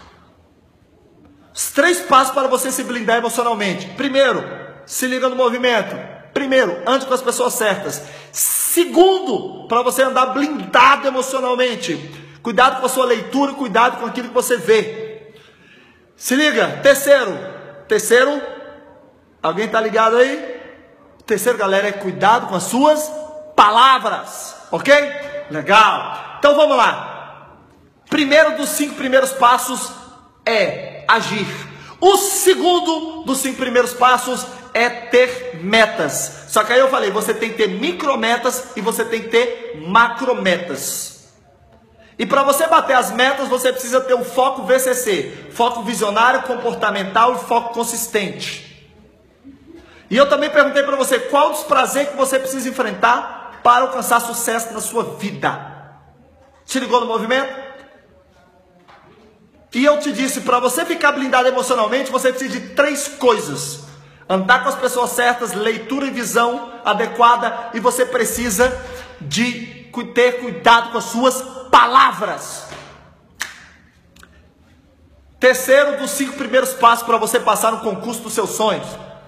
Os três passos para você se blindar emocionalmente. Primeiro, se liga no movimento. Primeiro, ande com as pessoas certas. Segundo, para você andar blindado emocionalmente, cuidado com a sua leitura, cuidado com aquilo que você vê. Se liga. Terceiro, terceiro, alguém tá ligado aí? Terceiro, galera, é cuidado com as suas palavras, ok? Legal. Então vamos lá. Primeiro dos cinco primeiros passos é agir. O segundo dos cinco primeiros passos é ter metas. Só que aí eu falei, você tem que ter micrometas e você tem que ter macrometas. E para você bater as metas, você precisa ter um foco V C C, foco visionário, comportamental e foco consistente. E eu também perguntei para você, qual dos prazeres que você precisa enfrentar para alcançar sucesso na sua vida? Se ligou no movimento? E eu te disse, para você ficar blindado emocionalmente, você precisa de três coisas. Andar com as pessoas certas, leitura e visão adequada, e você precisa de ter cuidado com as suas palavras. Terceiro dos cinco primeiros passos para você passar no concurso dos seus sonhos.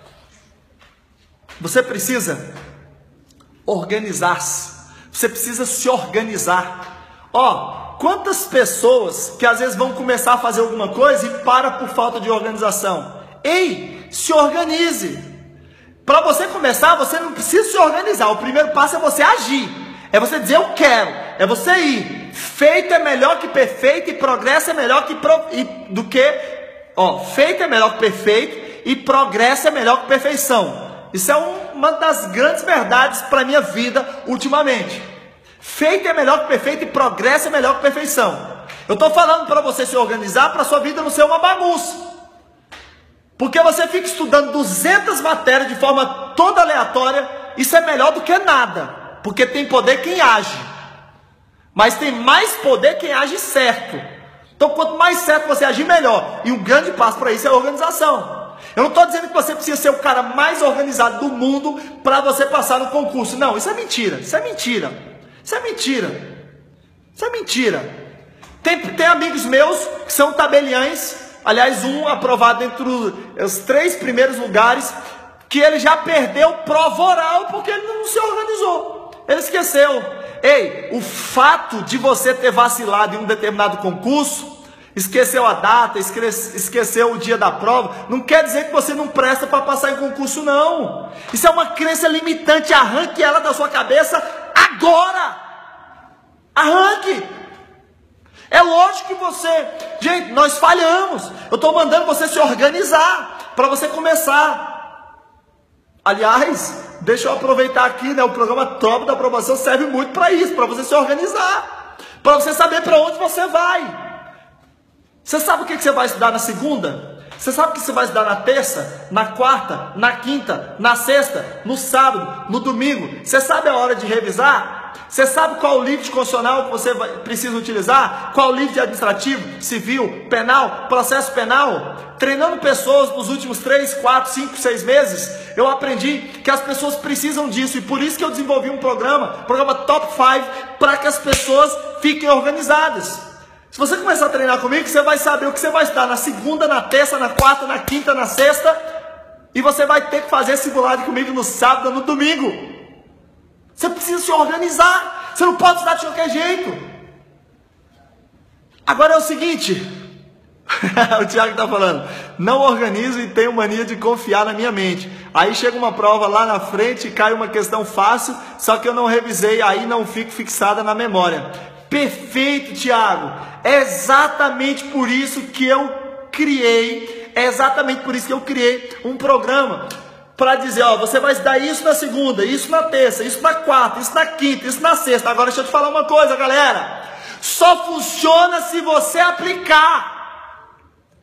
Você precisa organizar-se. Você precisa se organizar. Ó, quantas pessoas que às vezes vão começar a fazer alguma coisa e para por falta de organização. Ei, se organize. Para você começar, você não precisa se organizar. O primeiro passo é você agir. É você dizer eu quero. É você ir. Feito é melhor que perfeito e progresso é melhor que pro, e, do que... Ó, feito é melhor que perfeito e progresso é melhor que perfeição. Isso é um, uma das grandes verdades para a minha vida ultimamente. Feito é melhor que perfeito e progresso é melhor que perfeição. Eu estou falando para você se organizar para a sua vida não ser uma bagunça. Porque você fica estudando duzentas matérias de forma toda aleatória, isso é melhor do que nada. Porque tem poder quem age. Mas tem mais poder quem age certo. Então quanto mais certo você agir, melhor. E um grande passo para isso é a organização. Eu não estou dizendo que você precisa ser o cara mais organizado do mundo para você passar no concurso. Não, isso é mentira. Isso é mentira. Isso é mentira. Isso é mentira. Tem, tem amigos meus que são tabeliães. Aliás, um aprovado entre os três primeiros lugares, que ele já perdeu prova oral porque ele não se organizou. Ele esqueceu. Ei, o fato de você ter vacilado em um determinado concurso, esqueceu a data, esqueceu o dia da prova, não quer dizer que você não presta para passar em concurso, não. Isso é uma crença limitante. Arranque ela da sua cabeça agora. Arranque. É lógico que você... Gente, nós falhamos. Eu estou mandando você se organizar para você começar. Aliás, deixa eu aproveitar aqui, né? O programa Top da Aprovação serve muito para isso, para você se organizar, para você saber para onde você vai. Você sabe o que você vai estudar na segunda? Você sabe o que você vai estudar na terça, na quarta, na quinta, na sexta, no sábado, no domingo? Você sabe a hora de revisar? Você sabe qual livro de constitucional que você vai, precisa utilizar? Qual livro de administrativo, civil, penal, processo penal? Treinando pessoas nos últimos três, quatro, cinco, seis meses, eu aprendi que as pessoas precisam disso. E por isso que eu desenvolvi um programa, programa Top cinco, para que as pessoas fiquem organizadas. Se você começar a treinar comigo, você vai saber o que você vai estudar na segunda, na terça, na quarta, na quinta, na sexta. E você vai ter que fazer simulado comigo no sábado, no domingo. Você precisa se organizar. Você não pode estudar de qualquer jeito. Agora é o seguinte. O Thiago está falando. Não organizo e tenho mania de confiar na minha mente. Aí chega uma prova lá na frente e cai uma questão fácil. Só que eu não revisei. Aí não fico fixada na memória. Perfeito, Thiago. É exatamente por isso que eu criei. É exatamente por isso que eu criei um programa. Para dizer, ó, você vai estudar isso na segunda, isso na terça, isso na quarta, isso na quinta, isso na sexta. Agora deixa eu te falar uma coisa, galera. Só funciona se você aplicar.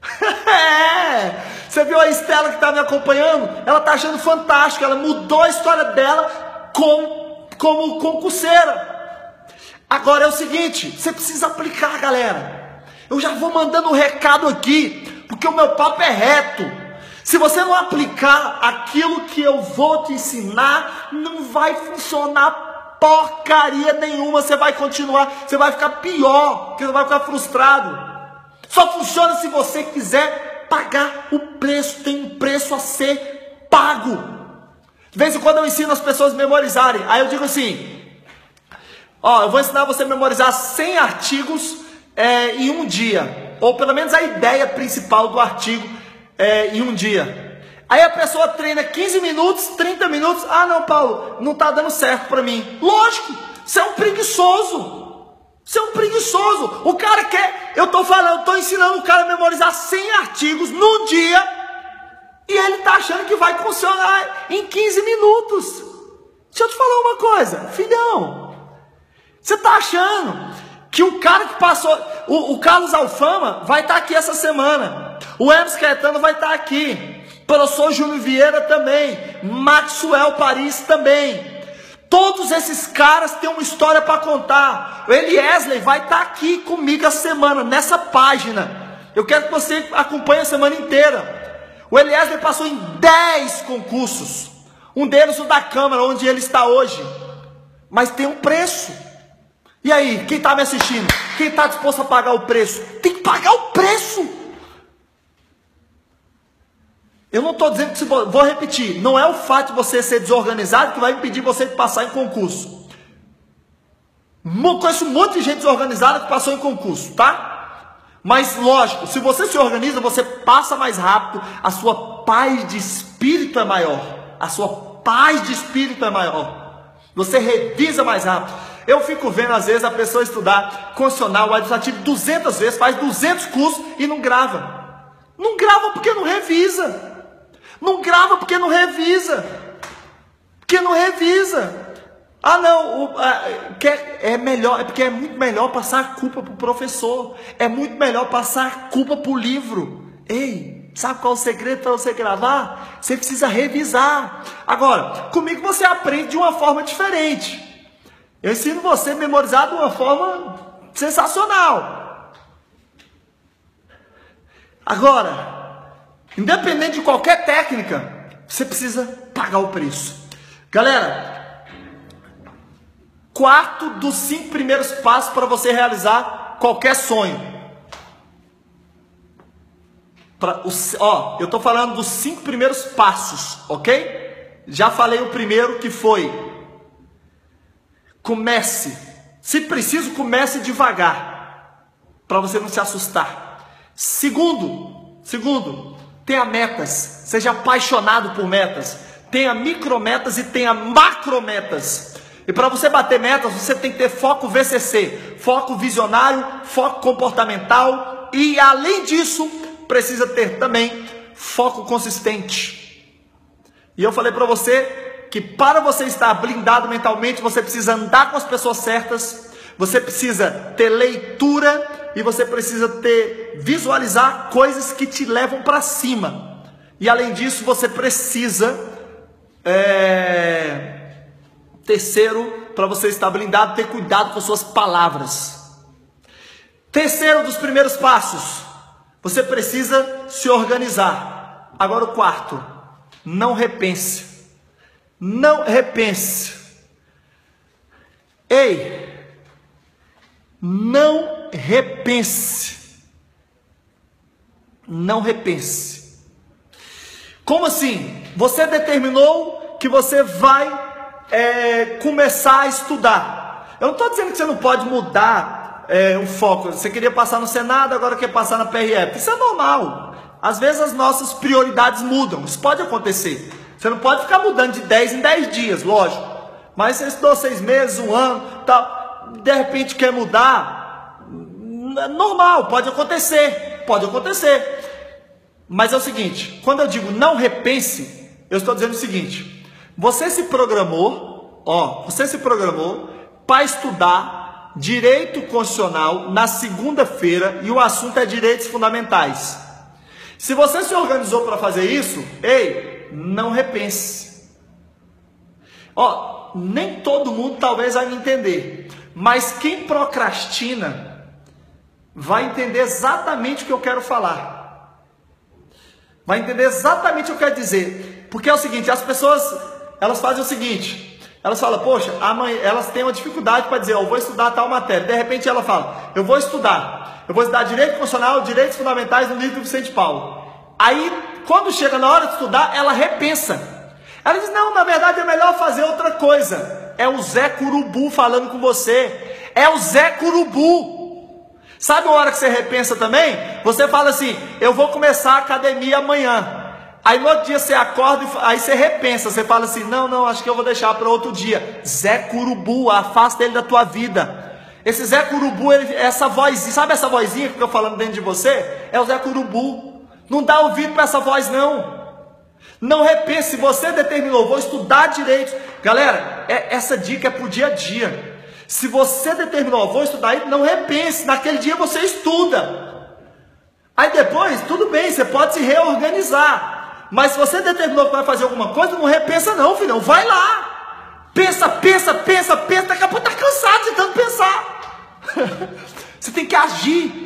É, você viu a Estela que está me acompanhando? Ela está achando fantástico, ela mudou a história dela com, como concurseira. Agora é o seguinte, você precisa aplicar, galera. Eu já vou mandando um recado aqui, porque o meu papo é reto. Se você não aplicar aquilo que eu vou te ensinar, não vai funcionar porcaria nenhuma. Você vai continuar, você vai ficar pior, porque você vai ficar frustrado. Só funciona se você quiser pagar o preço. Tem um preço a ser pago. De vez em quando eu ensino as pessoas a memorizarem. Aí eu digo assim, ó, eu vou ensinar você a memorizar cem artigos é, em um dia. Ou pelo menos a ideia principal do artigo é, em um dia. Aí a pessoa treina quinze minutos, trinta minutos. Ah não, Paulo, não está dando certo para mim. Lógico, você é um preguiçoso. Você é um preguiçoso. O cara quer, eu estou falando, estou ensinando o cara a memorizar cem artigos no dia, e ele está achando que vai funcionar em quinze minutos. Deixa eu te falar uma coisa, filhão. Você está achando que o cara que passou, o, o Carlos Alfama vai estar tá aqui essa semana, o Hermes Caetano vai estar tá aqui, o professor Júnior Vieira também, Maxwell Paris também. Todos esses caras têm uma história para contar. O Eliesley vai estar aqui comigo essa semana, nessa página. Eu quero que você acompanhe a semana inteira. O Eliesley passou em dez concursos. Um deles o da Câmara, onde ele está hoje. Mas tem um preço. E aí, quem está me assistindo? Quem está disposto a pagar o preço? Tem que pagar o preço. Eu não estou dizendo que, se, vou repetir, não é o fato de você ser desorganizado que vai impedir você de passar em concurso. Conheço um monte de gente desorganizada que passou em concurso, tá? Mas lógico, se você se organiza, você passa mais rápido, a sua paz de espírito é maior, a sua paz de espírito é maior, você revisa mais rápido. Eu fico vendo às vezes a pessoa estudar constitucional, o administrativo duzentas vezes, faz duzentos cursos e não grava. Não grava porque não revisa. Não grava porque não revisa. Porque não revisa. Ah não, o, a, quer, é melhor, é porque é muito melhor passar a culpa para o professor. É muito melhor passar a culpa para o livro. Ei, sabe qual é o segredo para você gravar? Você precisa revisar. Agora, comigo você aprende de uma forma diferente. Eu ensino você a memorizar de uma forma sensacional. Agora, independente de qualquer técnica, você precisa pagar o preço. Galera, quarto dos cinco primeiros passos para você realizar qualquer sonho. Pra, ó, eu estou falando dos cinco primeiros passos, ok? Já falei o primeiro, que foi: comece. Se preciso, comece devagar, para você não se assustar. Segundo, segundo, tenha metas, seja apaixonado por metas. Tenha micrometas e tenha macrometas. E para você bater metas, você tem que ter foco V C C, foco visionário, foco comportamental. E além disso, precisa ter também foco consistente. E eu falei para você que para você estar blindado mentalmente, você precisa andar com as pessoas certas, você precisa ter leitura, e você precisa ter, visualizar coisas que te levam para cima. E além disso, você precisa, é, terceiro, para você estar blindado, ter cuidado com suas palavras. Terceiro dos primeiros passos, você precisa se organizar. Agora o quarto, não repense. Não repense. Ei, não repense. Não repense. Como assim? Você determinou que você vai é, começar a estudar. Eu não estou dizendo que você não pode mudar é, o foco. Você queria passar no Senado, agora quer passar na P R F. Isso é normal. Às vezes as nossas prioridades mudam. Isso pode acontecer. Você não pode ficar mudando de dez em dez dias, lógico. Mas você estudou seis meses, um ano, tal. De repente quer mudar, normal, pode acontecer, pode acontecer. Mas é o seguinte, quando eu digo não repense, eu estou dizendo o seguinte: você se programou, ó, você se programou para estudar direito constitucional na segunda-feira e o assunto é direitos fundamentais. Se você se organizou para fazer isso, ei, não repense. Ó, nem todo mundo talvez vai me entender, mas quem procrastina vai entender exatamente o que eu quero falar. Vai entender exatamente o que eu quero dizer. Porque é o seguinte, as pessoas, elas fazem o seguinte, elas falam, poxa, amanhã, elas têm uma dificuldade para dizer, eu vou estudar tal matéria. De repente ela fala, eu vou estudar, eu vou estudar Direito Constitucional, Direitos Fundamentais no livro do Vicente Paulo. Aí, quando chega na hora de estudar, ela repensa. Ela diz, não, na verdade é melhor fazer outra coisa. É o Zé Curubu falando com você. É o Zé Curubu. Sabe uma hora que você repensa também? Você fala assim, eu vou começar a academia amanhã. Aí no outro dia você acorda, e aí você repensa. Você fala assim, não, não, acho que eu vou deixar para outro dia. Zé Curubu, afasta ele da tua vida. Esse Zé Curubu, ele, essa vozinha, sabe essa vozinha que eu estou falando dentro de você? É o Zé Curubu. Não dá ouvido para essa voz não. Não repense, se você determinou, vou estudar direito. Galera, é, essa dica é para o dia a dia. Se você determinou, vou estudar, não repense, naquele dia você estuda. Aí depois, tudo bem, você pode se reorganizar. Mas se você determinou que vai fazer alguma coisa, não repensa não, filhão, vai lá. Pensa, pensa, pensa, pensa, daqui a pouco tá cansado de tanto pensar. Você tem que agir.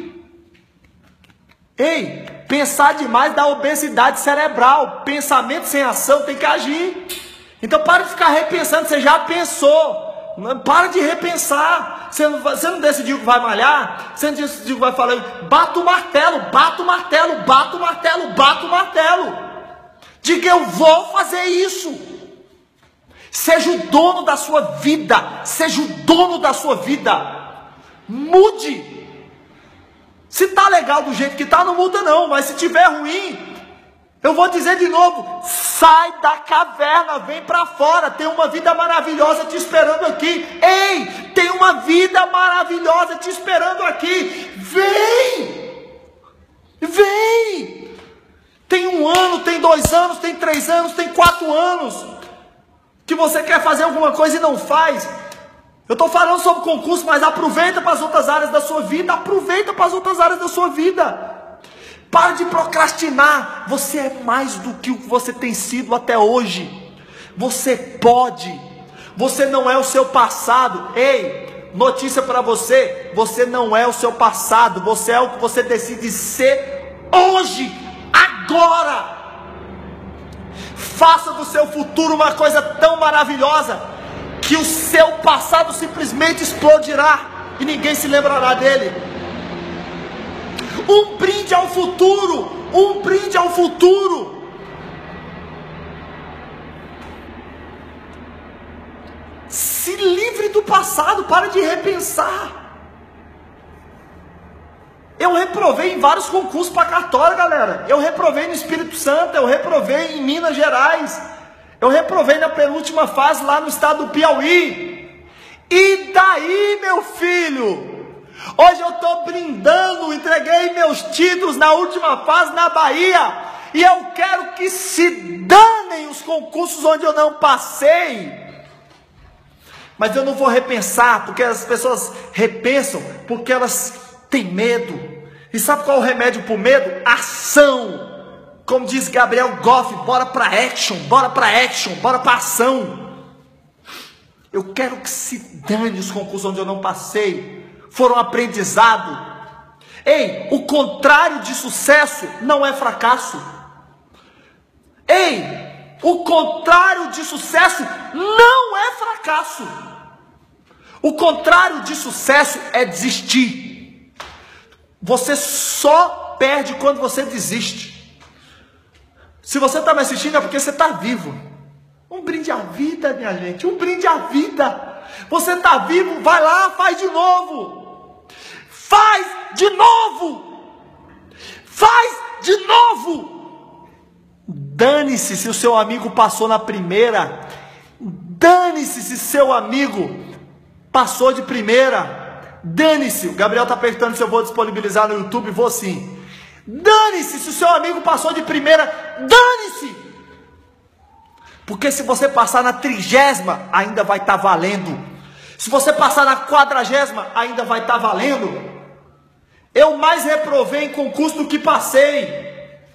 Ei, pensar demais dá obesidade cerebral. Pensamento sem ação tem que agir. Então para de ficar repensando, você já pensou. Para de repensar. Você não, você não decidiu que vai malhar, você não decidiu que vai falar, bata o martelo, bata o martelo, bata o martelo, bata o martelo. Diga, eu vou fazer isso. Seja o dono da sua vida. Seja o dono da sua vida. Mude. Se está legal do jeito que está, não muda não. Mas se tiver ruim, eu vou dizer de novo, sai da caverna, vem para fora. Tem uma vida maravilhosa te esperando aqui. Ei, tem uma vida maravilhosa te esperando aqui. Vem. Vem. Tem um ano, tem dois anos, tem três anos, tem quatro anos que você quer fazer alguma coisa e não faz. Eu estou falando sobre concurso, mas aproveita para as outras áreas da sua vida. Aproveita para as outras áreas da sua vida. Para de procrastinar. Você é mais do que o que você tem sido até hoje. Você pode. Você não é o seu passado. Ei, notícia para você. Você não é o seu passado. Você é o que você decide ser hoje. Agora. Faça do seu futuro uma coisa tão maravilhosa que o seu passado simplesmente explodirá e ninguém se lembrará dele. Um brinde ao futuro, um brinde ao futuro. Se livre do passado, para de repensar. Eu reprovei em vários concursos para cartório, galera. Eu reprovei no Espírito Santo, eu reprovei em Minas Gerais. Eu reprovei na penúltima fase lá no estado do Piauí. E daí, meu filho? Hoje eu estou brindando, entreguei meus títulos na última fase na Bahia. E eu quero que se danem os concursos onde eu não passei. Mas eu não vou repensar, porque as pessoas repensam, porque elas têm medo. E sabe qual é o remédio para o medo? Ação. Como diz Gabriel Goff, bora para action, bora para action, bora para ação. Eu quero que se dane os concursos onde eu não passei. Foram aprendizado. Ei, o contrário de sucesso não é fracasso. Ei, o contrário de sucesso não é fracasso. O contrário de sucesso é desistir. Você só perde quando você desiste. Se você está me assistindo é porque você está vivo. Um brinde à vida, minha gente. Um brinde à vida. Você está vivo, vai lá, faz de novo. Faz de novo. Faz de novo. Dane-se se o seu amigo passou na primeira. Dane-se se seu amigo passou de primeira. Dane-se. O Gabriel está perguntando se eu vou disponibilizar no YouTube. Vou sim. Dane-se se o seu amigo passou de primeira. Dane-se. Porque se você passar na trigésima, ainda vai estar valendo. Se você passar na quadragésima, ainda vai estar valendo. Eu mais reprovei em concurso do que passei.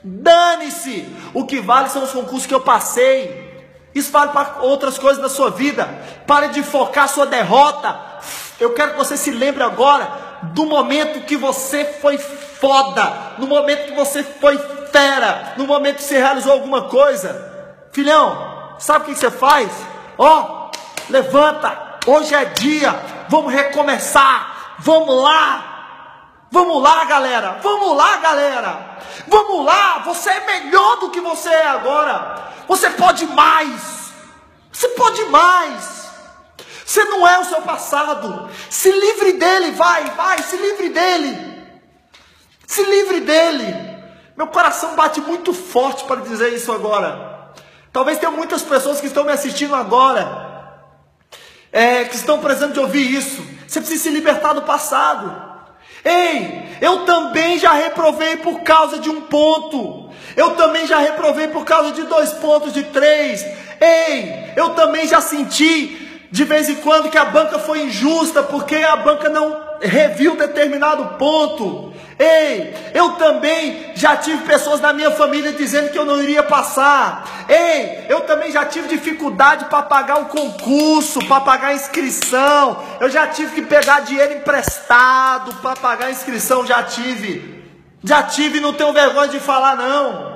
Dane-se! O que vale são os concursos que eu passei. Isso vale para outras coisas da sua vida. Pare de focar sua derrota. Eu quero que você se lembre agora do momento que você foi foda, no momento que você foi fera, no momento que você realizou alguma coisa. Filhão, sabe o que você faz? Ó, oh, levanta, hoje é dia, vamos recomeçar, vamos lá, vamos lá galera, vamos lá galera, vamos lá, você é melhor do que você é agora, você pode mais, você pode mais, você não é o seu passado, se livre dele, vai, vai, se livre dele, se livre dele. Meu coração bate muito forte para dizer isso agora. Talvez tenha muitas pessoas que estão me assistindo agora, é, que estão precisando de ouvir isso. Você precisa se libertar do passado. Ei, eu também já reprovei por causa de um ponto. Eu também já reprovei por causa de dois pontos, de três. Ei, eu também já senti de vez em quando que a banca foi injusta porque a banca não reviu determinado ponto. Ei, eu também já tive pessoas na minha família dizendo que eu não iria passar. Ei, eu também já tive dificuldade para pagar o concurso, para pagar a inscrição. Eu já tive que pegar dinheiro emprestado para pagar a inscrição, já tive. Já tive e não tenho vergonha de falar não.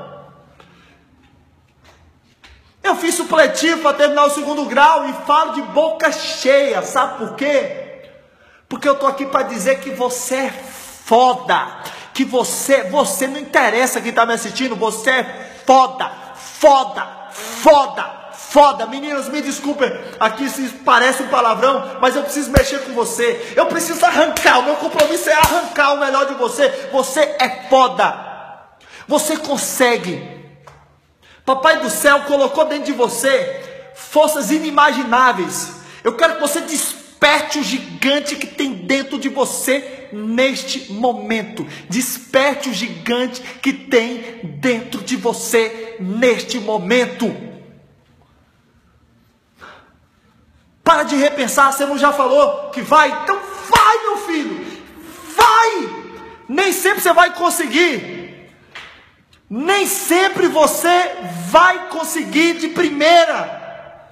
Eu fiz supletivo para terminar o segundo grau e falo de boca cheia, sabe por quê? Porque eu estou aqui para dizer que você é foda, que você, você não interessa quem está me assistindo, você é foda, foda, foda, foda. Meninas, me desculpem, aqui isso parece um palavrão, mas eu preciso mexer com você, eu preciso arrancar, o meu compromisso é arrancar o melhor de você. Você é foda, você consegue. Papai do céu colocou dentro de você forças inimagináveis. Eu quero que você desperte o gigante que tem dentro de você neste momento. Desperte o gigante que tem dentro de você neste momento. Para de repensar, você não já falou que vai? Então vai, meu filho, vai! Nem sempre você vai conseguir. Nem sempre você vai conseguir de primeira.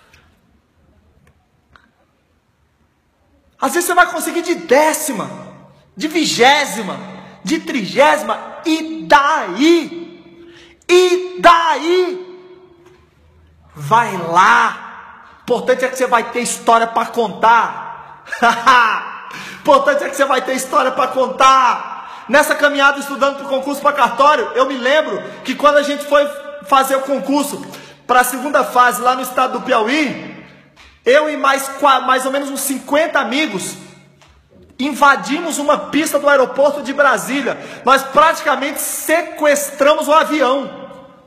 Às vezes você vai conseguir de décima, de vigésima, de trigésima, e daí? E daí? Vai lá. Importante é que você vai ter história para contar. Importante é que você vai ter história para contar. Nessa caminhada estudando para o concurso para cartório, eu me lembro que quando a gente foi fazer o concurso para a segunda fase lá no estado do Piauí, eu e mais, mais ou menos uns cinquenta amigos invadimos uma pista do aeroporto de Brasília. Nós praticamente sequestramos o avião.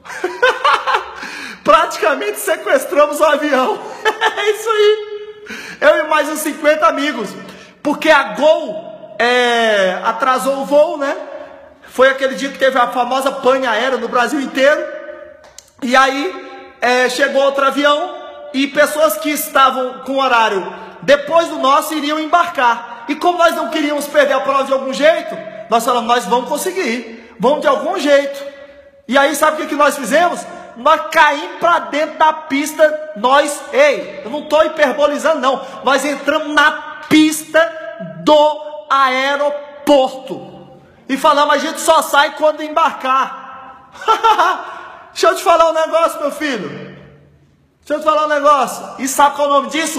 Praticamente sequestramos o avião. É isso aí. Eu e mais uns cinquenta amigos. Porque a Gol É, atrasou o voo, né? Foi aquele dia que teve a famosa pane aérea no Brasil inteiro. E aí é, chegou outro avião e pessoas que estavam com horário depois do nosso iriam embarcar. E como nós não queríamos perder a prova de algum jeito, nós falamos, nós vamos conseguir, vamos de algum jeito. E aí sabe o que, que nós fizemos? Nós caímos para dentro da pista. Nós, ei, eu não estou hiperbolizando não, nós entramos na pista do aeroporto e falamos, a gente só sai quando embarcar. Deixa eu te falar um negócio, meu filho, deixa eu te falar um negócio, e sabe qual é o nome disso?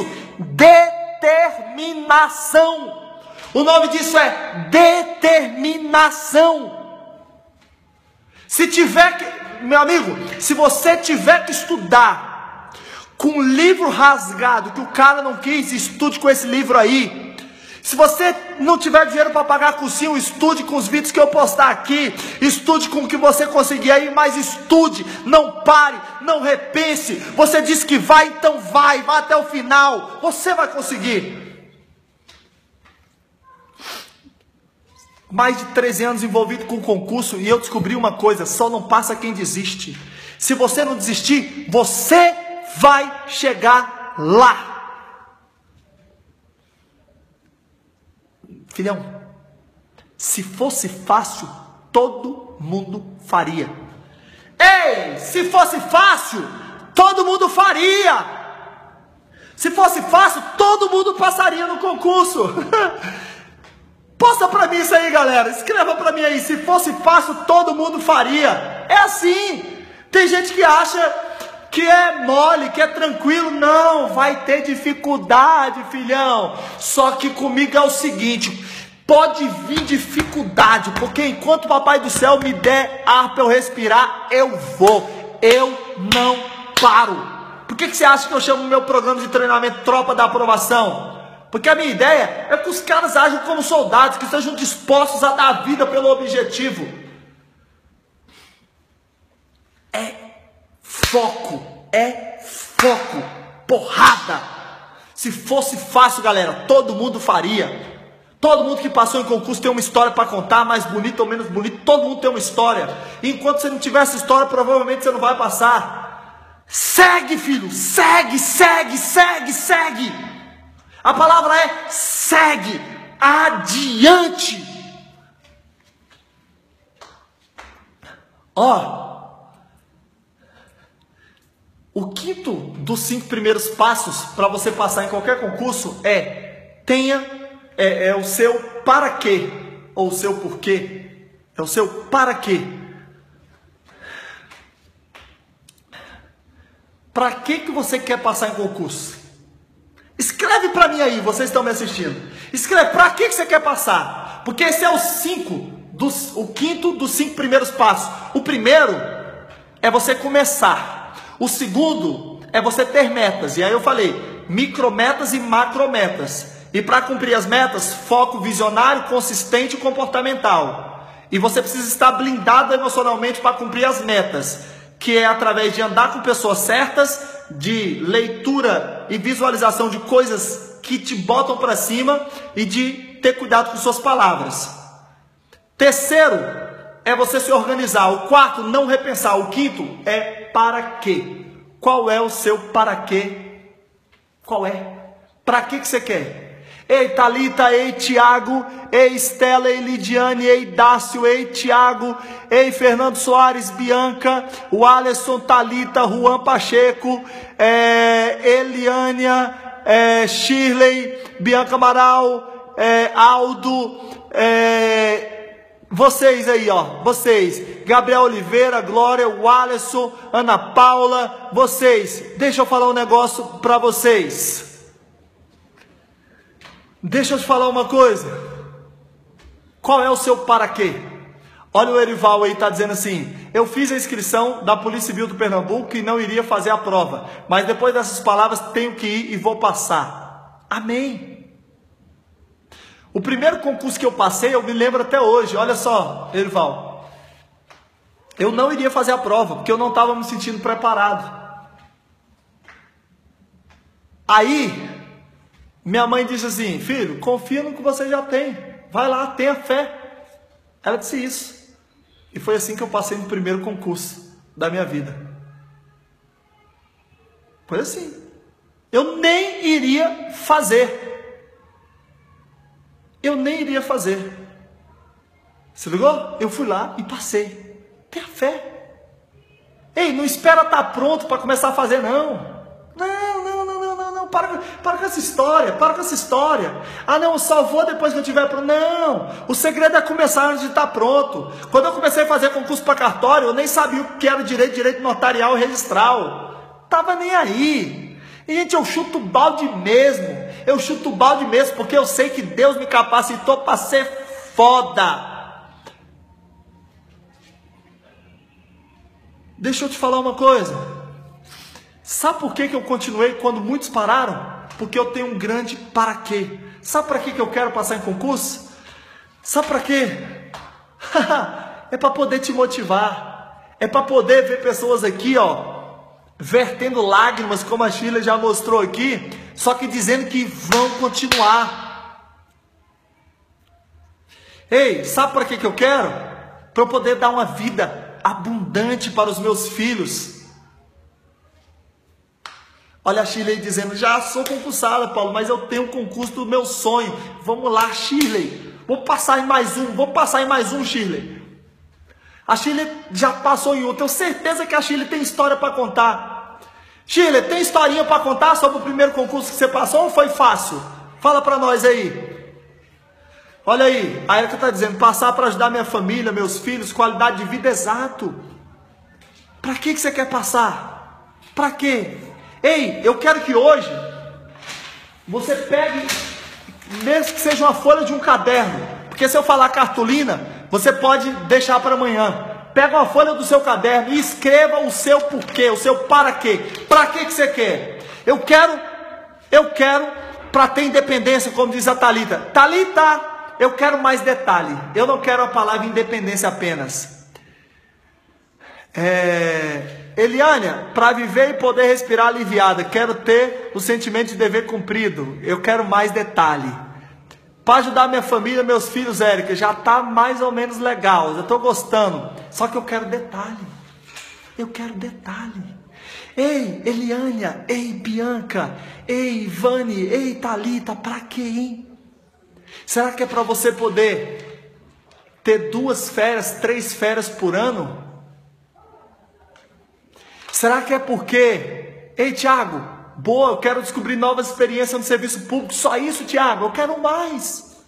Determinação. O nome disso é determinação. Se tiver que, meu amigo, se você tiver que estudar com um livro rasgado que o cara não quis, estude com esse livro aí. Se você não tiver dinheiro para pagar cursinho, estude com os vídeos que eu postar aqui. Estude com o que você conseguir aí, mas estude. Não pare, não repense. Você disse que vai, então vai. Vai até o final. Você vai conseguir. Mais de treze anos envolvido com o concurso e eu descobri uma coisa, só não passa quem desiste. Se você não desistir, você vai chegar lá. Filhão, se fosse fácil, todo mundo faria. Ei, se fosse fácil, todo mundo faria. Se fosse fácil, todo mundo passaria no concurso. Posta pra mim isso aí, galera. Escreva pra mim aí. Se fosse fácil, todo mundo faria. É assim. Tem gente que acha que é mole, que é tranquilo. Não, vai ter dificuldade, filhão. Só que comigo é o seguinte: pode vir dificuldade, porque enquanto o Papai do Céu me der ar para eu respirar, eu vou. Eu não paro. Por que, que você acha que eu chamo o meu programa de treinamento Tropa da Aprovação? Porque a minha ideia é que os caras ajam como soldados, que estejam dispostos a dar a vida pelo objetivo. É foco, é foco, porrada. Se fosse fácil, galera, todo mundo faria. Todo mundo que passou em concurso tem uma história para contar, mais bonita ou menos bonita, todo mundo tem uma história. E enquanto você não tiver essa história, provavelmente você não vai passar. Segue, filho, segue, segue, segue, segue. A palavra é segue, adiante. Ó, o quinto dos cinco primeiros passos para você passar em qualquer concurso é tenha, é, é o seu para quê, ou o seu porquê, é o seu para quê. Para que que você quer passar em concurso? Escreve para mim aí, vocês estão me assistindo. Escreve, para que que você quer passar? Porque esse é o cinco, dos, o quinto dos cinco primeiros passos. O primeiro é você começar. O segundo é você ter metas. E aí eu falei, micrometas e macrometas. E para cumprir as metas, foco visionário, consistente e comportamental. E você precisa estar blindado emocionalmente para cumprir as metas, que é através de andar com pessoas certas, de leitura e visualização de coisas que te botam para cima e de ter cuidado com suas palavras. Terceiro é você se organizar. O quarto, não repensar. O quinto é para quê. Qual é o seu para quê? Qual é? Para que que você quer? Ei, Thalita, ei, Tiago, ei, Estela, ei, Lidiane, ei, Dácio, ei, Tiago, ei, Fernando Soares, Bianca, o Alisson, Thalita, Juan Pacheco, é, Eliânia, é, Shirley, Bianca Amaral, é, Aldo, é, vocês aí, ó, vocês, Gabriel Oliveira, Glória, o Alisson, Ana Paula, vocês, deixa eu falar um negócio para vocês. Deixa eu te falar uma coisa. Qual é o seu para quê? Olha o Erival aí, está dizendo assim: eu fiz a inscrição da Polícia Civil do Pernambuco e não iria fazer a prova, mas depois dessas palavras tenho que ir e vou passar. Amém. O primeiro concurso que eu passei, eu me lembro até hoje. Olha só, Erival, eu não iria fazer a prova, porque eu não estava me sentindo preparado. Aí minha mãe disse assim: filho, confia no que você já tem. Vai lá, tenha fé. Ela disse isso. E foi assim que eu passei no primeiro concurso da minha vida. Foi assim. Eu nem iria fazer. Eu nem iria fazer. Se ligou? Eu fui lá e passei. Tenha fé. Ei, não espera estar pronto para começar a fazer, não. Não, não, não, não, não, não. Para, para com essa história, para com essa história. Ah, não, só vou depois que eu estiver pronto. Não, o segredo é começar antes de estar pronto. Quando eu comecei a fazer concurso para cartório, eu nem sabia o que era direito, direito notarial e registral. Tava nem aí. E, gente, eu chuto balde mesmo. Eu chuto balde mesmo, porque eu sei que Deus me capacitou para ser foda. Deixa eu te falar uma coisa. Sabe por que que eu continuei quando muitos pararam? Porque eu tenho um grande para quê. Sabe para que que eu quero passar em concurso? Sabe para quê? É para poder te motivar. É para poder ver pessoas aqui, ó, vertendo lágrimas, como a Sheila já mostrou aqui, só que dizendo que vão continuar. Ei, sabe para que que eu quero? Para eu poder dar uma vida abundante para os meus filhos. Olha a Shirley dizendo: já sou concursada, Paulo, mas eu tenho um concurso do meu sonho. Vamos lá, Shirley. Vou passar em mais um, vou passar em mais um, Shirley. A Shirley já passou em um. Tenho certeza que a Shirley tem história para contar. Shirley, tem historinha para contar sobre o primeiro concurso que você passou ou foi fácil? Fala para nós aí. Olha aí, a Erika está dizendo, passar para ajudar minha família, meus filhos, qualidade de vida, exato. Para que, que você quer passar? Para quê? Ei, eu quero que hoje você pegue, mesmo que seja uma folha de um caderno, porque se eu falar cartolina, você pode deixar para amanhã. Pega uma folha do seu caderno e escreva o seu porquê, o seu para quê. Para que que você quer? Eu quero, eu quero para ter independência, como diz a Thalita. Thalita, eu quero mais detalhe. Eu não quero a palavra independência apenas. É, Eliânia, para viver e poder respirar aliviada, quero ter o sentimento de dever cumprido. Eu quero mais detalhe. Para ajudar minha família, meus filhos, Érica, já está mais ou menos legal. Eu estou gostando. Só que eu quero detalhe. Eu quero detalhe. Ei, Eliânia, ei, Bianca, ei, Ivane, ei, Thalita, para quê, hein? Será que é para você poder ter duas férias, três férias por ano? Será que é porque, ei, Tiago, boa, eu quero descobrir novas experiências no serviço público, só isso, Tiago, eu quero mais.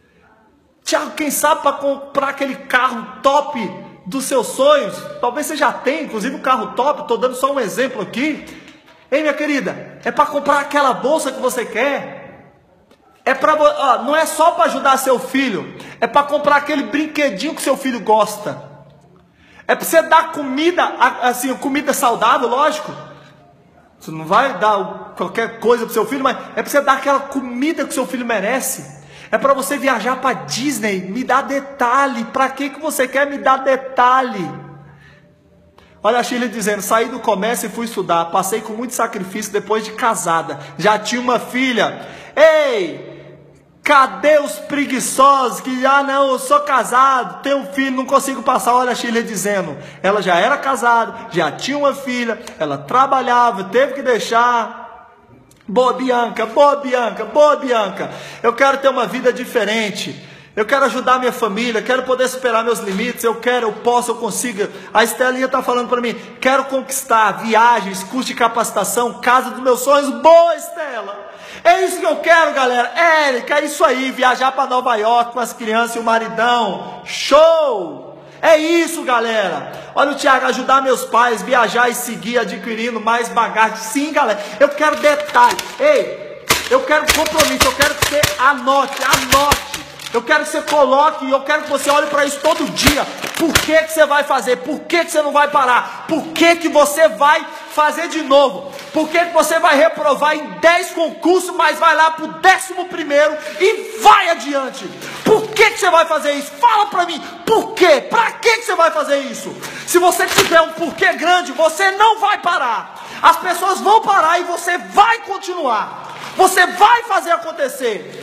Tiago, quem sabe para comprar aquele carro top dos seus sonhos, talvez você já tenha, inclusive um carro top, estou dando só um exemplo aqui. Ei, minha querida, é para comprar aquela bolsa que você quer, é para, ó, não é só para ajudar seu filho, é para comprar aquele brinquedinho que seu filho gosta. É para você dar comida, assim, comida saudável, lógico. Você não vai dar qualquer coisa para seu filho, mas é para você dar aquela comida que o seu filho merece. É para você viajar para Disney, me dá detalhe. Para que que você quer me dar detalhe? Olha a Shirley dizendo, saí do comércio e fui estudar. Passei com muito sacrifício depois de casada. Já tinha uma filha. Ei! Cadê os preguiçosos que, ah não, eu sou casado, tenho um filho, não consigo passar? Olha a Shirley dizendo, ela já era casada, já tinha uma filha, ela trabalhava, teve que deixar. Boa Bianca, boa Bianca, boa Bianca, eu quero ter uma vida diferente, eu quero ajudar minha família, quero poder superar meus limites, eu quero, eu posso, eu consigo. A Estelinha está falando para mim, quero conquistar viagens, curso de capacitação, casa dos meus sonhos. Boa, Estela! É isso que eu quero, galera. Érica, é isso aí, viajar para Nova York com as crianças e o maridão. Show! É isso, galera. Olha o Tiago, ajudar meus pais, viajar e seguir adquirindo mais bagagem. Sim, galera, eu quero detalhe. Ei, eu quero compromisso, eu quero que você anote, anote. Eu quero que você coloque, eu quero que você olhe para isso todo dia. Por que que você vai fazer? Por que que você não vai parar? Por que que você vai fazer de novo? Por que que você vai reprovar em dez concursos, mas vai lá para o décimo primeiro e vai adiante? Por que que você vai fazer isso? Fala para mim, por quê? Para que que você vai fazer isso? Se você tiver um porquê grande, você não vai parar. As pessoas vão parar e você vai continuar. Você vai fazer acontecer.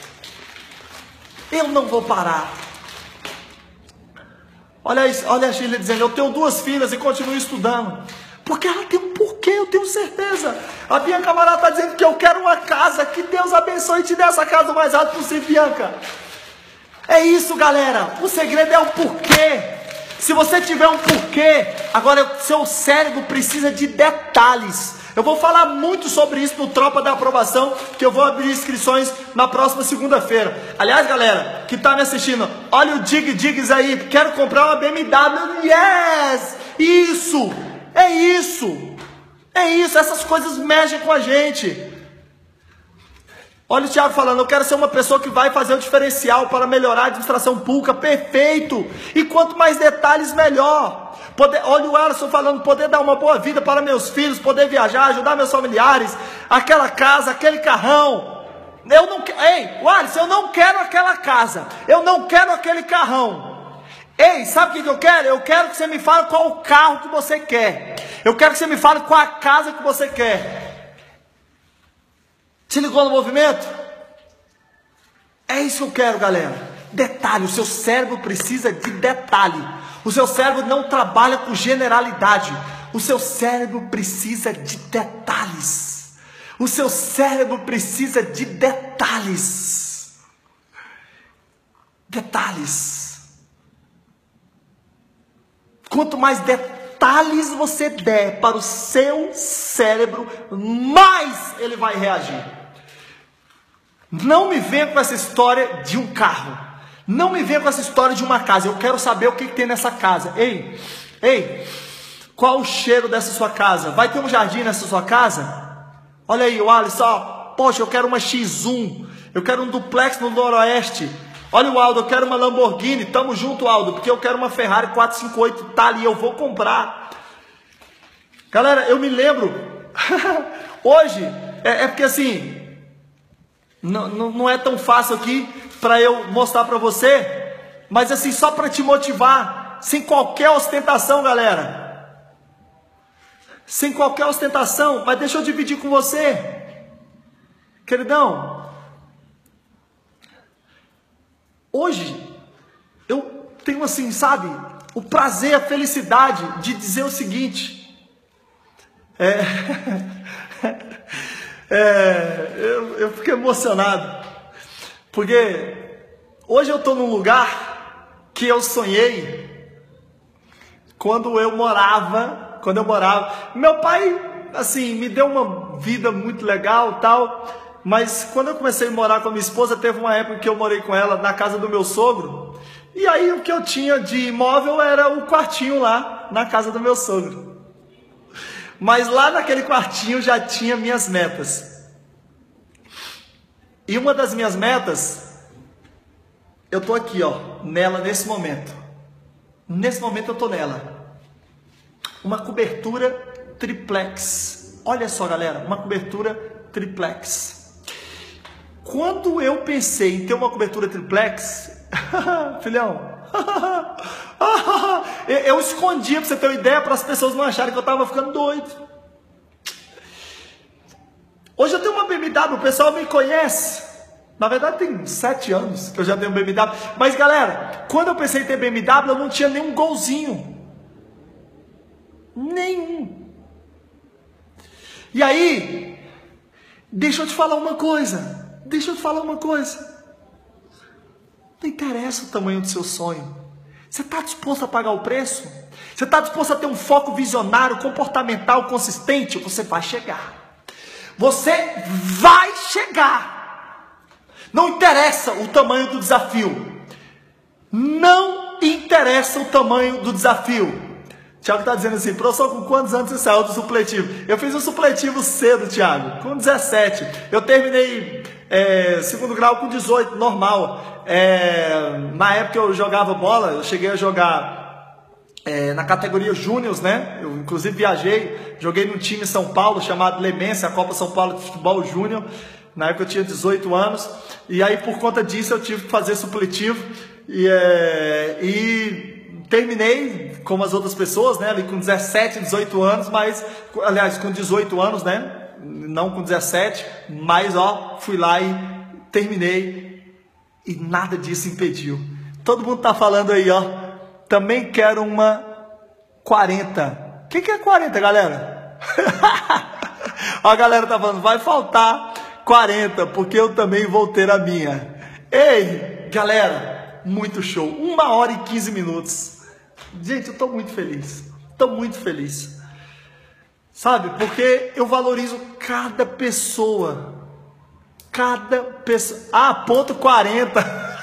Eu não vou parar. Olha isso, olha a Shirley dizendo, eu tenho duas filhas e continuo estudando. Porque ela tem um porquê, eu tenho certeza. A Bianca Amaral está dizendo que eu quero uma casa. Que Deus abençoe e te dê essa casa o mais rápido possível, Bianca. É isso, galera. O segredo é o porquê. Se você tiver um porquê, agora seu cérebro precisa de detalhes. Eu vou falar muito sobre isso no Tropa da Aprovação, que eu vou abrir inscrições na próxima segunda-feira. Aliás, galera, que está me assistindo, olha o Dig Digs aí, quero comprar uma B M W. Yes! Isso! É isso! É isso, essas coisas mexem com a gente. Olha o Thiago falando, eu quero ser uma pessoa que vai fazer o diferencial para melhorar a administração pública. Perfeito! E quanto mais detalhes, melhor. Poder, olha o Alisson falando, poder dar uma boa vida para meus filhos, poder viajar, ajudar meus familiares, aquela casa, aquele carrão. Eu não quero, ei, Alisson, eu não quero aquela casa, eu não quero aquele carrão. Ei, sabe o que eu quero? Eu quero que você me fale qual o carro que você quer. Eu quero que você me fale qual a casa que você quer. Se ligou no movimento? É isso que eu quero, galera. Detalhe, o seu cérebro precisa de detalhe. O seu cérebro não trabalha com generalidade. O seu cérebro precisa de detalhes. O seu cérebro precisa de detalhes. Detalhes. Quanto mais detalhes você der para o seu cérebro, mais ele vai reagir. Não me venha com essa história de um carro. Não me venha com essa história de uma casa. Eu quero saber o que, que tem nessa casa. Ei, ei, qual o cheiro dessa sua casa? Vai ter um jardim nessa sua casa? Olha aí, o Alisson, ó, poxa, eu quero uma X um. Eu quero um duplex no Noroeste. Olha o Aldo, eu quero uma Lamborghini. Tamo junto, Aldo, porque eu quero uma Ferrari quatrocentos e cinquenta e oito. Tá ali, eu vou comprar. Galera, eu me lembro. Hoje, é, é porque assim... Não, não, não é tão fácil aqui para eu mostrar para você, mas assim, só para te motivar, sem qualquer ostentação, galera. Sem qualquer ostentação, mas deixa eu dividir com você. Queridão, hoje eu tenho assim, sabe, o prazer, a felicidade de dizer o seguinte. É... É, eu, eu fico emocionado, porque hoje eu estou num lugar que eu sonhei quando eu morava, quando eu morava, meu pai, assim, me deu uma vida muito legal, tal, mas quando eu comecei a morar com a minha esposa, teve uma época que eu morei com ela na casa do meu sogro, e aí o que eu tinha de imóvel era o quartinho lá, na casa do meu sogro. Mas lá naquele quartinho já tinha minhas metas. E uma das minhas metas, eu tô aqui, ó, nela nesse momento. Nesse momento eu tô nela. Uma cobertura triplex. Olha só, galera, uma cobertura triplex. Quando eu pensei em ter uma cobertura triplex, filhão, eu escondia, para você ter uma ideia, para as pessoas não acharem que eu estava ficando doido. Hoje eu tenho uma B M W, o pessoal me conhece. Na verdade tem sete anos que eu já tenho B M W. Mas galera, quando eu pensei em ter B M W, eu não tinha nenhum golzinho. Nenhum. E aí, deixa eu te falar uma coisa. Deixa eu te falar uma coisa. Não interessa o tamanho do seu sonho. Você está disposto a pagar o preço? Você está disposto a ter um foco visionário, comportamental, consistente? Você vai chegar. Você vai chegar. Não interessa o tamanho do desafio. Não interessa o tamanho do desafio. Tiago está dizendo assim, professor, com quantos anos você saiu do supletivo? Eu fiz um supletivo cedo, Tiago, com dezessete. Eu terminei é, segundo grau com dezoito, normal. É, na época eu jogava bola, eu cheguei a jogar é, na categoria Júniors, né? Eu inclusive viajei, joguei num time em São Paulo chamado Lemense, a Copa São Paulo de Futebol Júnior. Na época eu tinha dezoito anos, e aí por conta disso eu tive que fazer supletivo e, é, e terminei como as outras pessoas, né? Ali com dezessete, dezoito anos, mas aliás com dezoito anos, né? Não com dezessete, mas ó, fui lá e terminei. E nada disso impediu. Todo mundo tá falando aí, ó. Também quero uma quarenta. O que, que é quarenta, galera? Ó, a galera tá falando, vai faltar quarenta, porque eu também vou ter a minha. Ei, galera, muito show. Uma hora e quinze minutos. Gente, eu tô muito feliz. Tô muito feliz. Sabe, porque eu valorizo cada pessoa. Cada pessoa... Ah, ponto quarenta.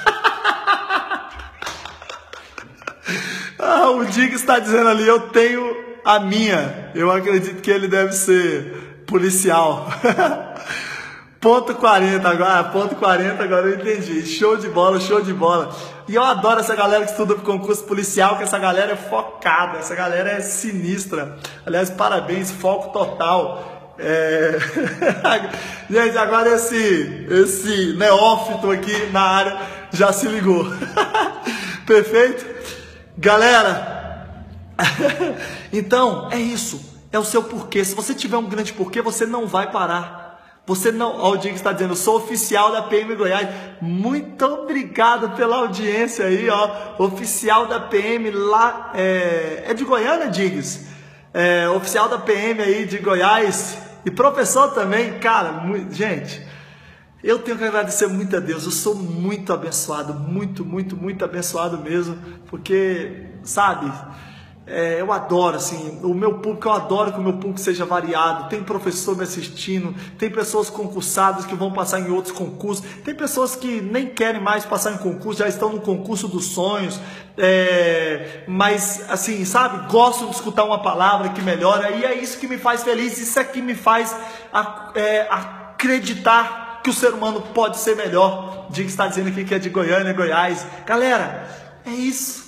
Ah, o Diego está dizendo ali, eu tenho a minha. Eu acredito que ele deve ser policial. Ponto quarenta agora. Ponto quarenta agora eu entendi. Show de bola, show de bola. E eu adoro essa galera que estuda para concurso policial, que essa galera é focada, essa galera é sinistra. Aliás, parabéns, foco total. É... Gente, agora esse, esse neófito aqui na área já se ligou. Perfeito? Galera, então é isso, é o seu porquê. Se você tiver um grande porquê, você não vai parar. Você não, ó, o Diego está dizendo, eu sou oficial da P M Goiás. Muito obrigado pela audiência aí, ó. Oficial da P M lá, é, é de Goiânia, Diggs? É, oficial da P M aí de Goiás. E professor também, cara, muito, gente, eu tenho que agradecer muito a Deus, eu sou muito abençoado, muito, muito, muito abençoado mesmo, porque, sabe, É, eu adoro, assim, o meu público, eu adoro que o meu público seja variado. Tem professor me assistindo, tem pessoas concursadas que vão passar em outros concursos, tem pessoas que nem querem mais passar em concurso, já estão no concurso dos sonhos, é, mas, assim, sabe, gostam de escutar uma palavra que melhora, e é isso que me faz feliz, isso é que me faz é, acreditar que o ser humano pode ser melhor. O Diego está dizendo aqui que é de Goiânia, Goiás. Galera, é isso.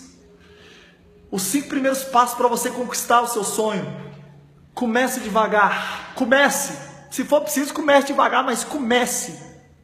Os cinco primeiros passos para você conquistar o seu sonho. Comece devagar. Comece. Se for preciso, comece devagar, mas comece.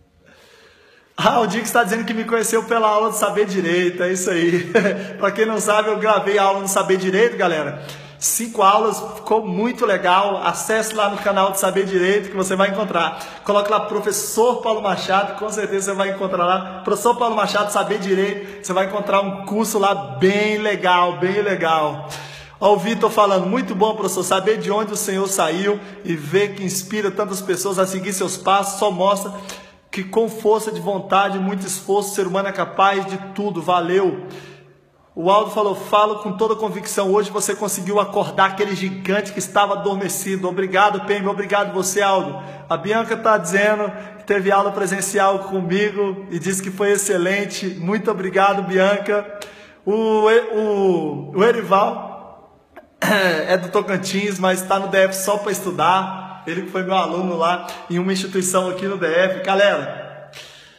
Ah, o Diego está dizendo que me conheceu pela aula do Saber Direito. É isso aí. Para quem não sabe, eu gravei a aula do Saber Direito, galera. Cinco aulas, ficou muito legal. Acesse lá no canal do Saber Direito que você vai encontrar. Coloque lá Professor Paulo Machado, com certeza você vai encontrar lá. Professor Paulo Machado, Saber Direito. Você vai encontrar um curso lá bem legal, bem legal. Ó, o Vitor falando, muito bom, professor. Saber de onde o Senhor saiu e ver que inspira tantas pessoas a seguir seus passos só mostra que com força de vontade e muito esforço o ser humano é capaz de tudo. Valeu. O Aldo falou, falo com toda convicção, hoje você conseguiu acordar aquele gigante que estava adormecido. Obrigado, P M, obrigado você, Aldo. A Bianca está dizendo que teve aula presencial comigo e disse que foi excelente. Muito obrigado, Bianca. O, o, o Erival é do Tocantins, mas está no D F só para estudar. Ele que foi meu aluno lá em uma instituição aqui no D F. Galera,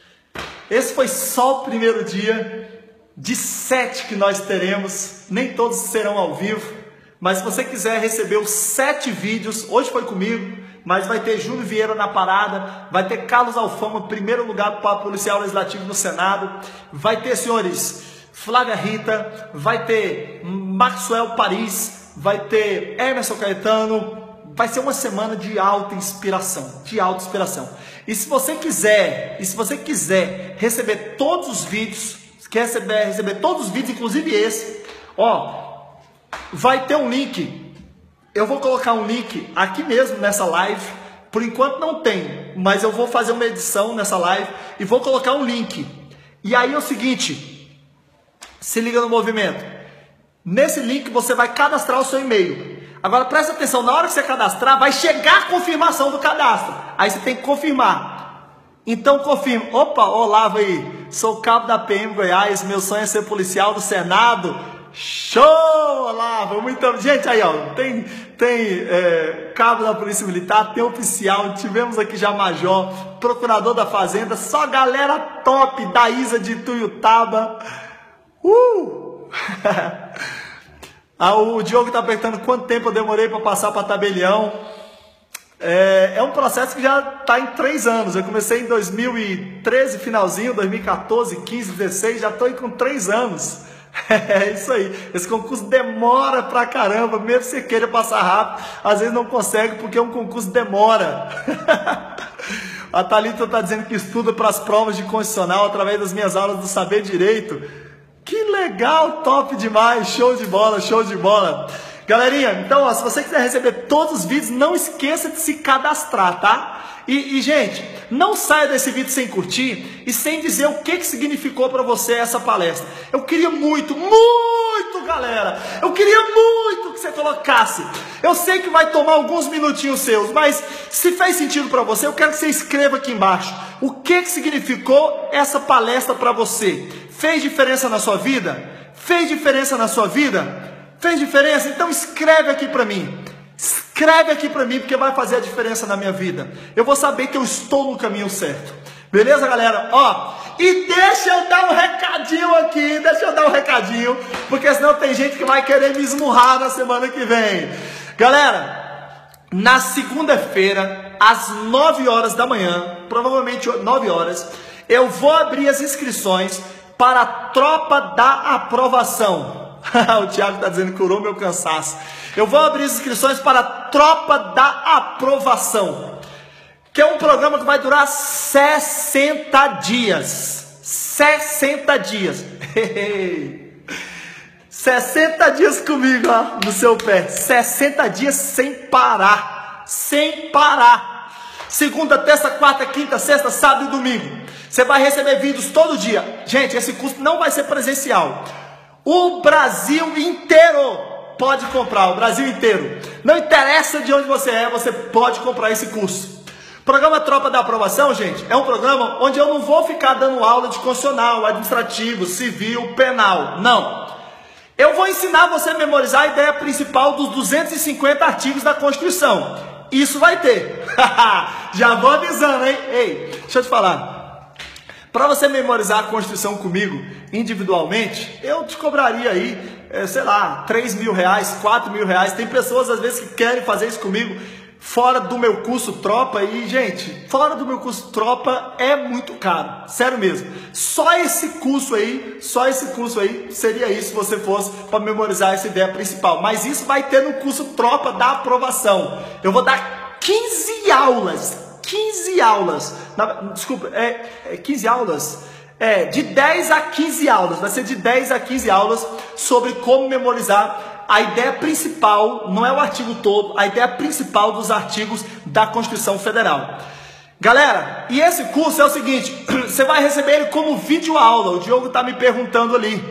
esse foi só o primeiro dia de sete que nós teremos, nem todos serão ao vivo, mas se você quiser receber os sete vídeos, hoje foi comigo, mas vai ter Júlio Vieira na parada, vai ter Carlos Alfama, primeiro lugar para policial legislativo no Senado, vai ter, senhores, Flávia Rita, vai ter Maxwell Paris, vai ter Emerson Caetano, vai ser uma semana de alta inspiração, de alta inspiração. E se você quiser, e se você quiser receber todos os vídeos, quer receber, receber todos os vídeos, inclusive esse, ó, vai ter um link, eu vou colocar um link aqui mesmo nessa live, por enquanto não tem, mas eu vou fazer uma edição nessa live e vou colocar um link, e aí é o seguinte, se liga no movimento, nesse link você vai cadastrar o seu e-mail, agora presta atenção, na hora que você cadastrar, vai chegar a confirmação do cadastro, aí você tem que confirmar. Então confirma, opa, Olavo aí, sou cabo da P M Goiás, meu sonho é ser policial do Senado. Show, Olavo, muito... Gente, aí ó, tem, tem é, cabo da Polícia Militar, tem oficial, tivemos aqui já major, procurador da Fazenda, só galera top da Isa de Tuiutaba. Uh! ah, o Diogo tá perguntando quanto tempo eu demorei para passar para tabelião. É, é um processo que já está em três anos. Eu comecei em dois mil e treze, finalzinho, dois mil e quatorze, quinze, dezesseis, já estou aí com três anos. É isso aí. Esse concurso demora pra caramba, mesmo que você queira passar rápido, às vezes não consegue porque um concurso demora. A Thalita está dizendo que estuda para as provas de constitucional através das minhas aulas do Saber Direito. Que legal, top demais, show de bola, show de bola. Galerinha, então, ó, se você quiser receber todos os vídeos, não esqueça de se cadastrar, tá? E, e, gente, não saia desse vídeo sem curtir e sem dizer o que, que significou para você essa palestra. Eu queria muito, muito, galera, eu queria muito que você colocasse. Eu sei que vai tomar alguns minutinhos seus, mas se fez sentido para você, eu quero que você escreva aqui embaixo. O que, que significou essa palestra para você? Fez diferença na sua vida? Fez diferença na sua vida? Fez diferença? Então escreve aqui para mim. Escreve aqui para mim, porque vai fazer a diferença na minha vida. Eu vou saber que eu estou no caminho certo. Beleza, galera? Ó, e deixa eu dar um recadinho aqui. Deixa eu dar um recadinho, porque senão tem gente que vai querer me esmurrar na semana que vem. Galera, na segunda-feira, às nove horas da manhã, provavelmente nove horas, eu vou abrir as inscrições para a Tropa da Aprovação. O Thiago está dizendo que curou meu cansaço. Eu vou abrir as inscrições para a Tropa da Aprovação, que é um programa que vai durar sessenta dias. sessenta dias. sessenta dias comigo, ó, no seu pé. sessenta dias sem parar. Sem parar. Segunda, terça, quarta, quinta, sexta, sábado e domingo. Você vai receber vídeos todo dia. Gente, esse curso não vai ser presencial. O Brasil inteiro, pode comprar, o Brasil inteiro. Não interessa de onde você é, você pode comprar esse curso. Programa Tropa da Aprovação, gente, é um programa onde eu não vou ficar dando aula de constitucional, administrativo, civil, penal. Não. Eu vou ensinar você a memorizar a ideia principal dos duzentos e cinquenta artigos da Constituição. Isso vai ter. Já vou avisando, hein? Ei, deixa eu te falar. Para você memorizar a Constituição comigo, individualmente, eu te cobraria aí, é, sei lá, três mil reais, quatro mil reais. Tem pessoas, às vezes, que querem fazer isso comigo fora do meu curso Tropa. E, gente, fora do meu curso Tropa é muito caro. Sério mesmo. Só esse curso aí, só esse curso aí, seria isso se você fosse para memorizar essa ideia principal. Mas isso vai ter no curso Tropa da Aprovação. Eu vou dar quinze aulas. quinze aulas, na, desculpa, é, é quinze aulas, é, de dez a quinze aulas, vai ser de dez a quinze aulas sobre como memorizar a ideia principal, não é o artigo todo, a ideia principal dos artigos da Constituição Federal. Galera, e esse curso é o seguinte, você vai receber ele como vídeo aula, o Diogo está me perguntando ali,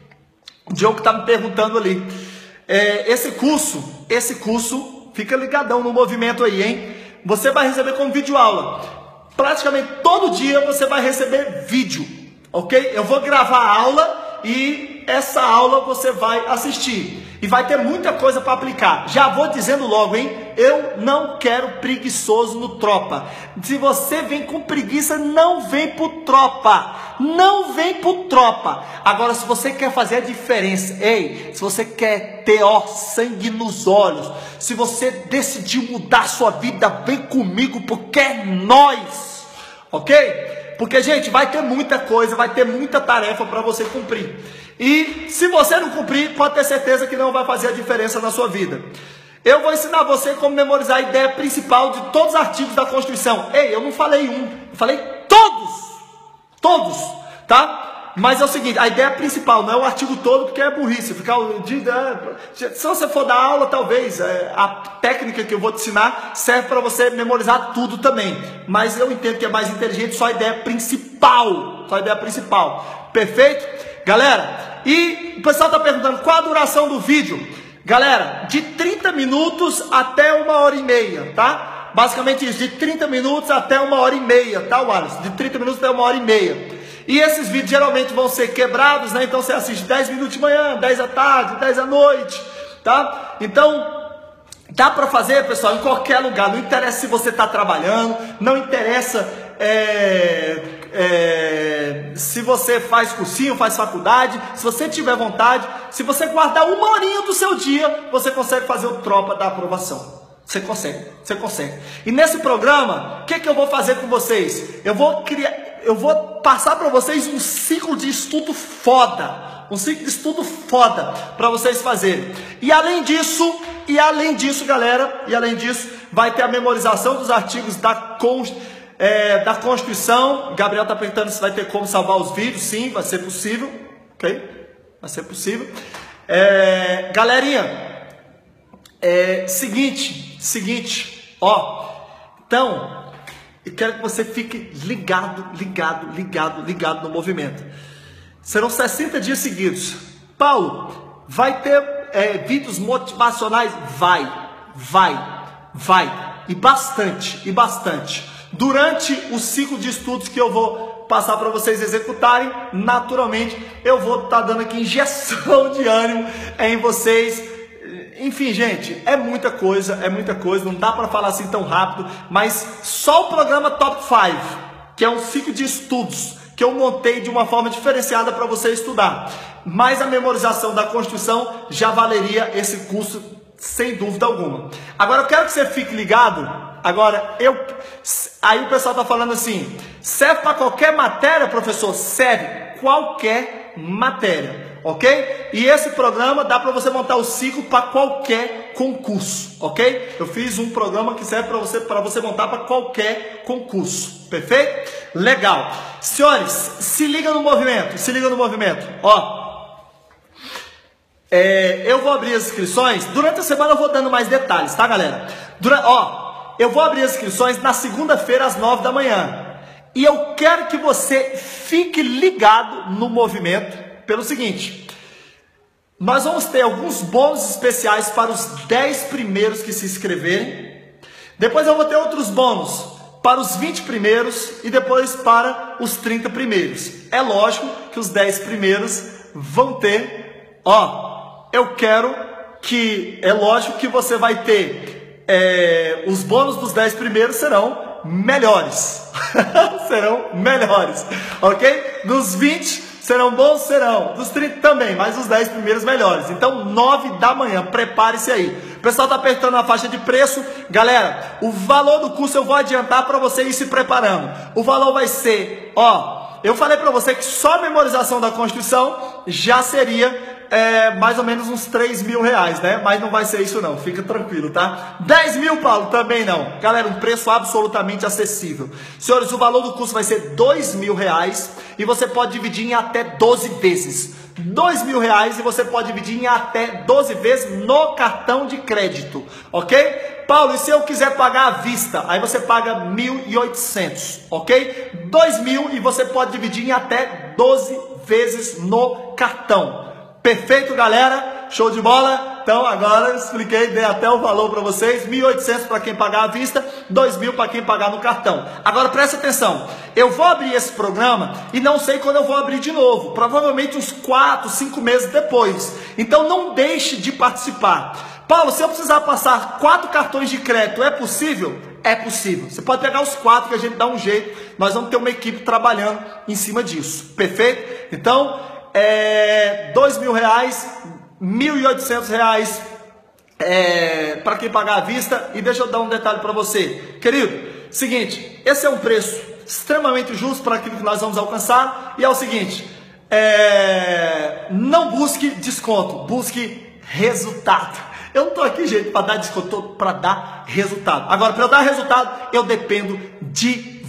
o Diogo está me perguntando ali, é, esse curso, esse curso, fica ligadão no movimento aí, hein? Você vai receber como vídeo aula. Praticamente todo dia você vai receber vídeo, ok? Eu vou gravar a aula e essa aula você vai assistir. E vai ter muita coisa para aplicar. Já vou dizendo logo, hein? Eu não quero preguiçoso no Tropa. Se você vem com preguiça, não vem pro Tropa. Não vem pro Tropa. Agora, se você quer fazer a diferença, ei, se você quer ter, ó, sangue nos olhos, se você decidiu mudar sua vida, vem comigo, porque é nós, ok? Porque, gente, vai ter muita coisa, vai ter muita tarefa para você cumprir. E se você não cumprir, pode ter certeza que não vai fazer a diferença na sua vida. Eu vou ensinar você como memorizar a ideia principal de todos os artigos da Constituição. Ei, eu não falei um, eu falei todos, todos, tá? Mas é o seguinte, a ideia principal, não é o artigo todo, porque é burrice. Ficar o dia, se você for dar aula, talvez, a técnica que eu vou te ensinar serve para você memorizar tudo também. Mas eu entendo que é mais inteligente só a ideia principal, só a ideia principal. Perfeito? Galera, e o pessoal está perguntando qual a duração do vídeo. Galera, de trinta minutos até uma hora e meia, tá? Basicamente isso, de trinta minutos até uma hora e meia, tá, Wallace? De trinta minutos até uma hora e meia. E esses vídeos geralmente vão ser quebrados, né? Então você assiste dez minutos de manhã, dez à tarde, dez à noite, tá? Então, dá para fazer, pessoal, em qualquer lugar. Não interessa se você está trabalhando, não interessa... É... É, se você faz cursinho, faz faculdade, se você tiver vontade, se você guardar uma horinha do seu dia, você consegue fazer o Tropa da Aprovação. Você consegue, você consegue. E nesse programa, o que, que eu vou fazer com vocês? Eu vou criar, eu vou passar para vocês um ciclo de estudo foda, um ciclo de estudo foda para vocês fazerem. E além disso, e além disso, galera, e além disso, vai ter a memorização dos artigos da Constituição. É, da Constituição. Gabriel está perguntando se vai ter como salvar os vídeos. Sim, vai ser possível, ok? Vai ser possível. É, galerinha, é, seguinte, seguinte, ó, então, eu quero que você fique ligado, ligado, ligado, ligado no movimento. Serão sessenta dias seguidos. Paulo, vai ter é, vídeos motivacionais? Vai, vai, vai, e bastante, e bastante. Durante o ciclo de estudos que eu vou passar para vocês executarem, naturalmente, eu vou estar tá dando aqui injeção de ânimo em vocês. Enfim, gente, é muita coisa, é muita coisa, não dá para falar assim tão rápido, mas só o programa Top cinco, que é um ciclo de estudos, que eu montei de uma forma diferenciada para você estudar, mais a memorização da Constituição já valeria esse curso, sem dúvida alguma. Agora, eu quero que você fique ligado. Agora, eu, aí o pessoal está falando assim, serve para qualquer matéria, professor? Serve qualquer matéria, ok? E esse programa dá para você montar o ciclo para qualquer concurso, ok? Eu fiz um programa que serve para você, para você montar para qualquer concurso, perfeito? Legal. Senhores, se liga no movimento, se liga no movimento, ó. É, eu vou abrir as inscrições, durante a semana eu vou dando mais detalhes, tá, galera? Durante, ó. Eu vou abrir as inscrições na segunda-feira às nove da manhã. E eu quero que você fique ligado no movimento pelo seguinte. nós vamos ter alguns bônus especiais para os dez primeiros que se inscreverem. Depois eu vou ter outros bônus para os vinte primeiros e depois para os trinta primeiros. É lógico que os dez primeiros vão ter, ó, eu quero que, é lógico que você vai ter, é, os bônus dos dez primeiros serão melhores, serão melhores, ok? Dos vinte serão bons, serão, dos trinta também, mas os dez primeiros melhores. Então, nove da manhã, prepare-se aí. O pessoal está apertando a faixa de preço. Galera, o valor do curso eu vou adiantar para você ir se preparando. O valor vai ser, ó, eu falei para você que só a memorização da Constituição já seria é, mais ou menos uns três mil reais, né? Mas não vai ser isso não, fica tranquilo, tá? dez mil, Paulo, também não. Galera, um preço absolutamente acessível. Senhores, o valor do curso vai ser dois mil reais e você pode dividir em até doze vezes. dois mil reais e você pode dividir em até doze vezes no cartão de crédito, ok? Paulo, e se eu quiser pagar à vista? Aí você paga mil e oitocentos, ok? dois mil e você pode dividir em até doze vezes no cartão. Perfeito, galera? Show de bola? Então agora eu expliquei, dei até o valor para vocês, mil e oitocentos para quem pagar à vista, dois mil para quem pagar no cartão. Agora presta atenção, eu vou abrir esse programa e não sei quando eu vou abrir de novo, provavelmente uns quatro, cinco meses depois. Então não deixe de participar. Paulo, se eu precisar passar quatro cartões de crédito, é possível? É possível. Você pode pegar os quatro que a gente dá um jeito, nós vamos ter uma equipe trabalhando em cima disso. Perfeito? Então, é, dois mil reais, mil e oitocentos reais é, para quem pagar à vista. E deixa eu dar um detalhe para você, querido. Seguinte, esse é um preço extremamente justo para aquilo que nós vamos alcançar. E é o seguinte, é, não busque desconto, busque resultado. Eu não estou aqui, gente, para dar desconto, estou para dar resultado. Agora, para eu dar resultado, eu dependo de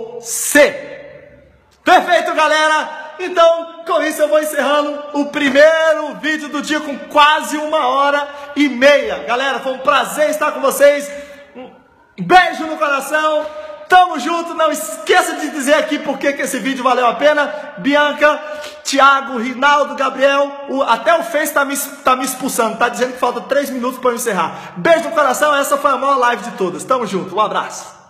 você. Perfeito, galera? Então, com isso eu vou encerrando o primeiro vídeo do dia com quase uma hora e meia. Galera, foi um prazer estar com vocês. Um beijo no coração. Tamo junto. Não esqueça de dizer aqui por que esse vídeo valeu a pena. Bianca, Thiago, Rinaldo, Gabriel, o, até o Face tá me, tá me expulsando. Tá dizendo que falta três minutos para eu encerrar. Beijo no coração. Essa foi a maior live de todas. Tamo junto. Um abraço.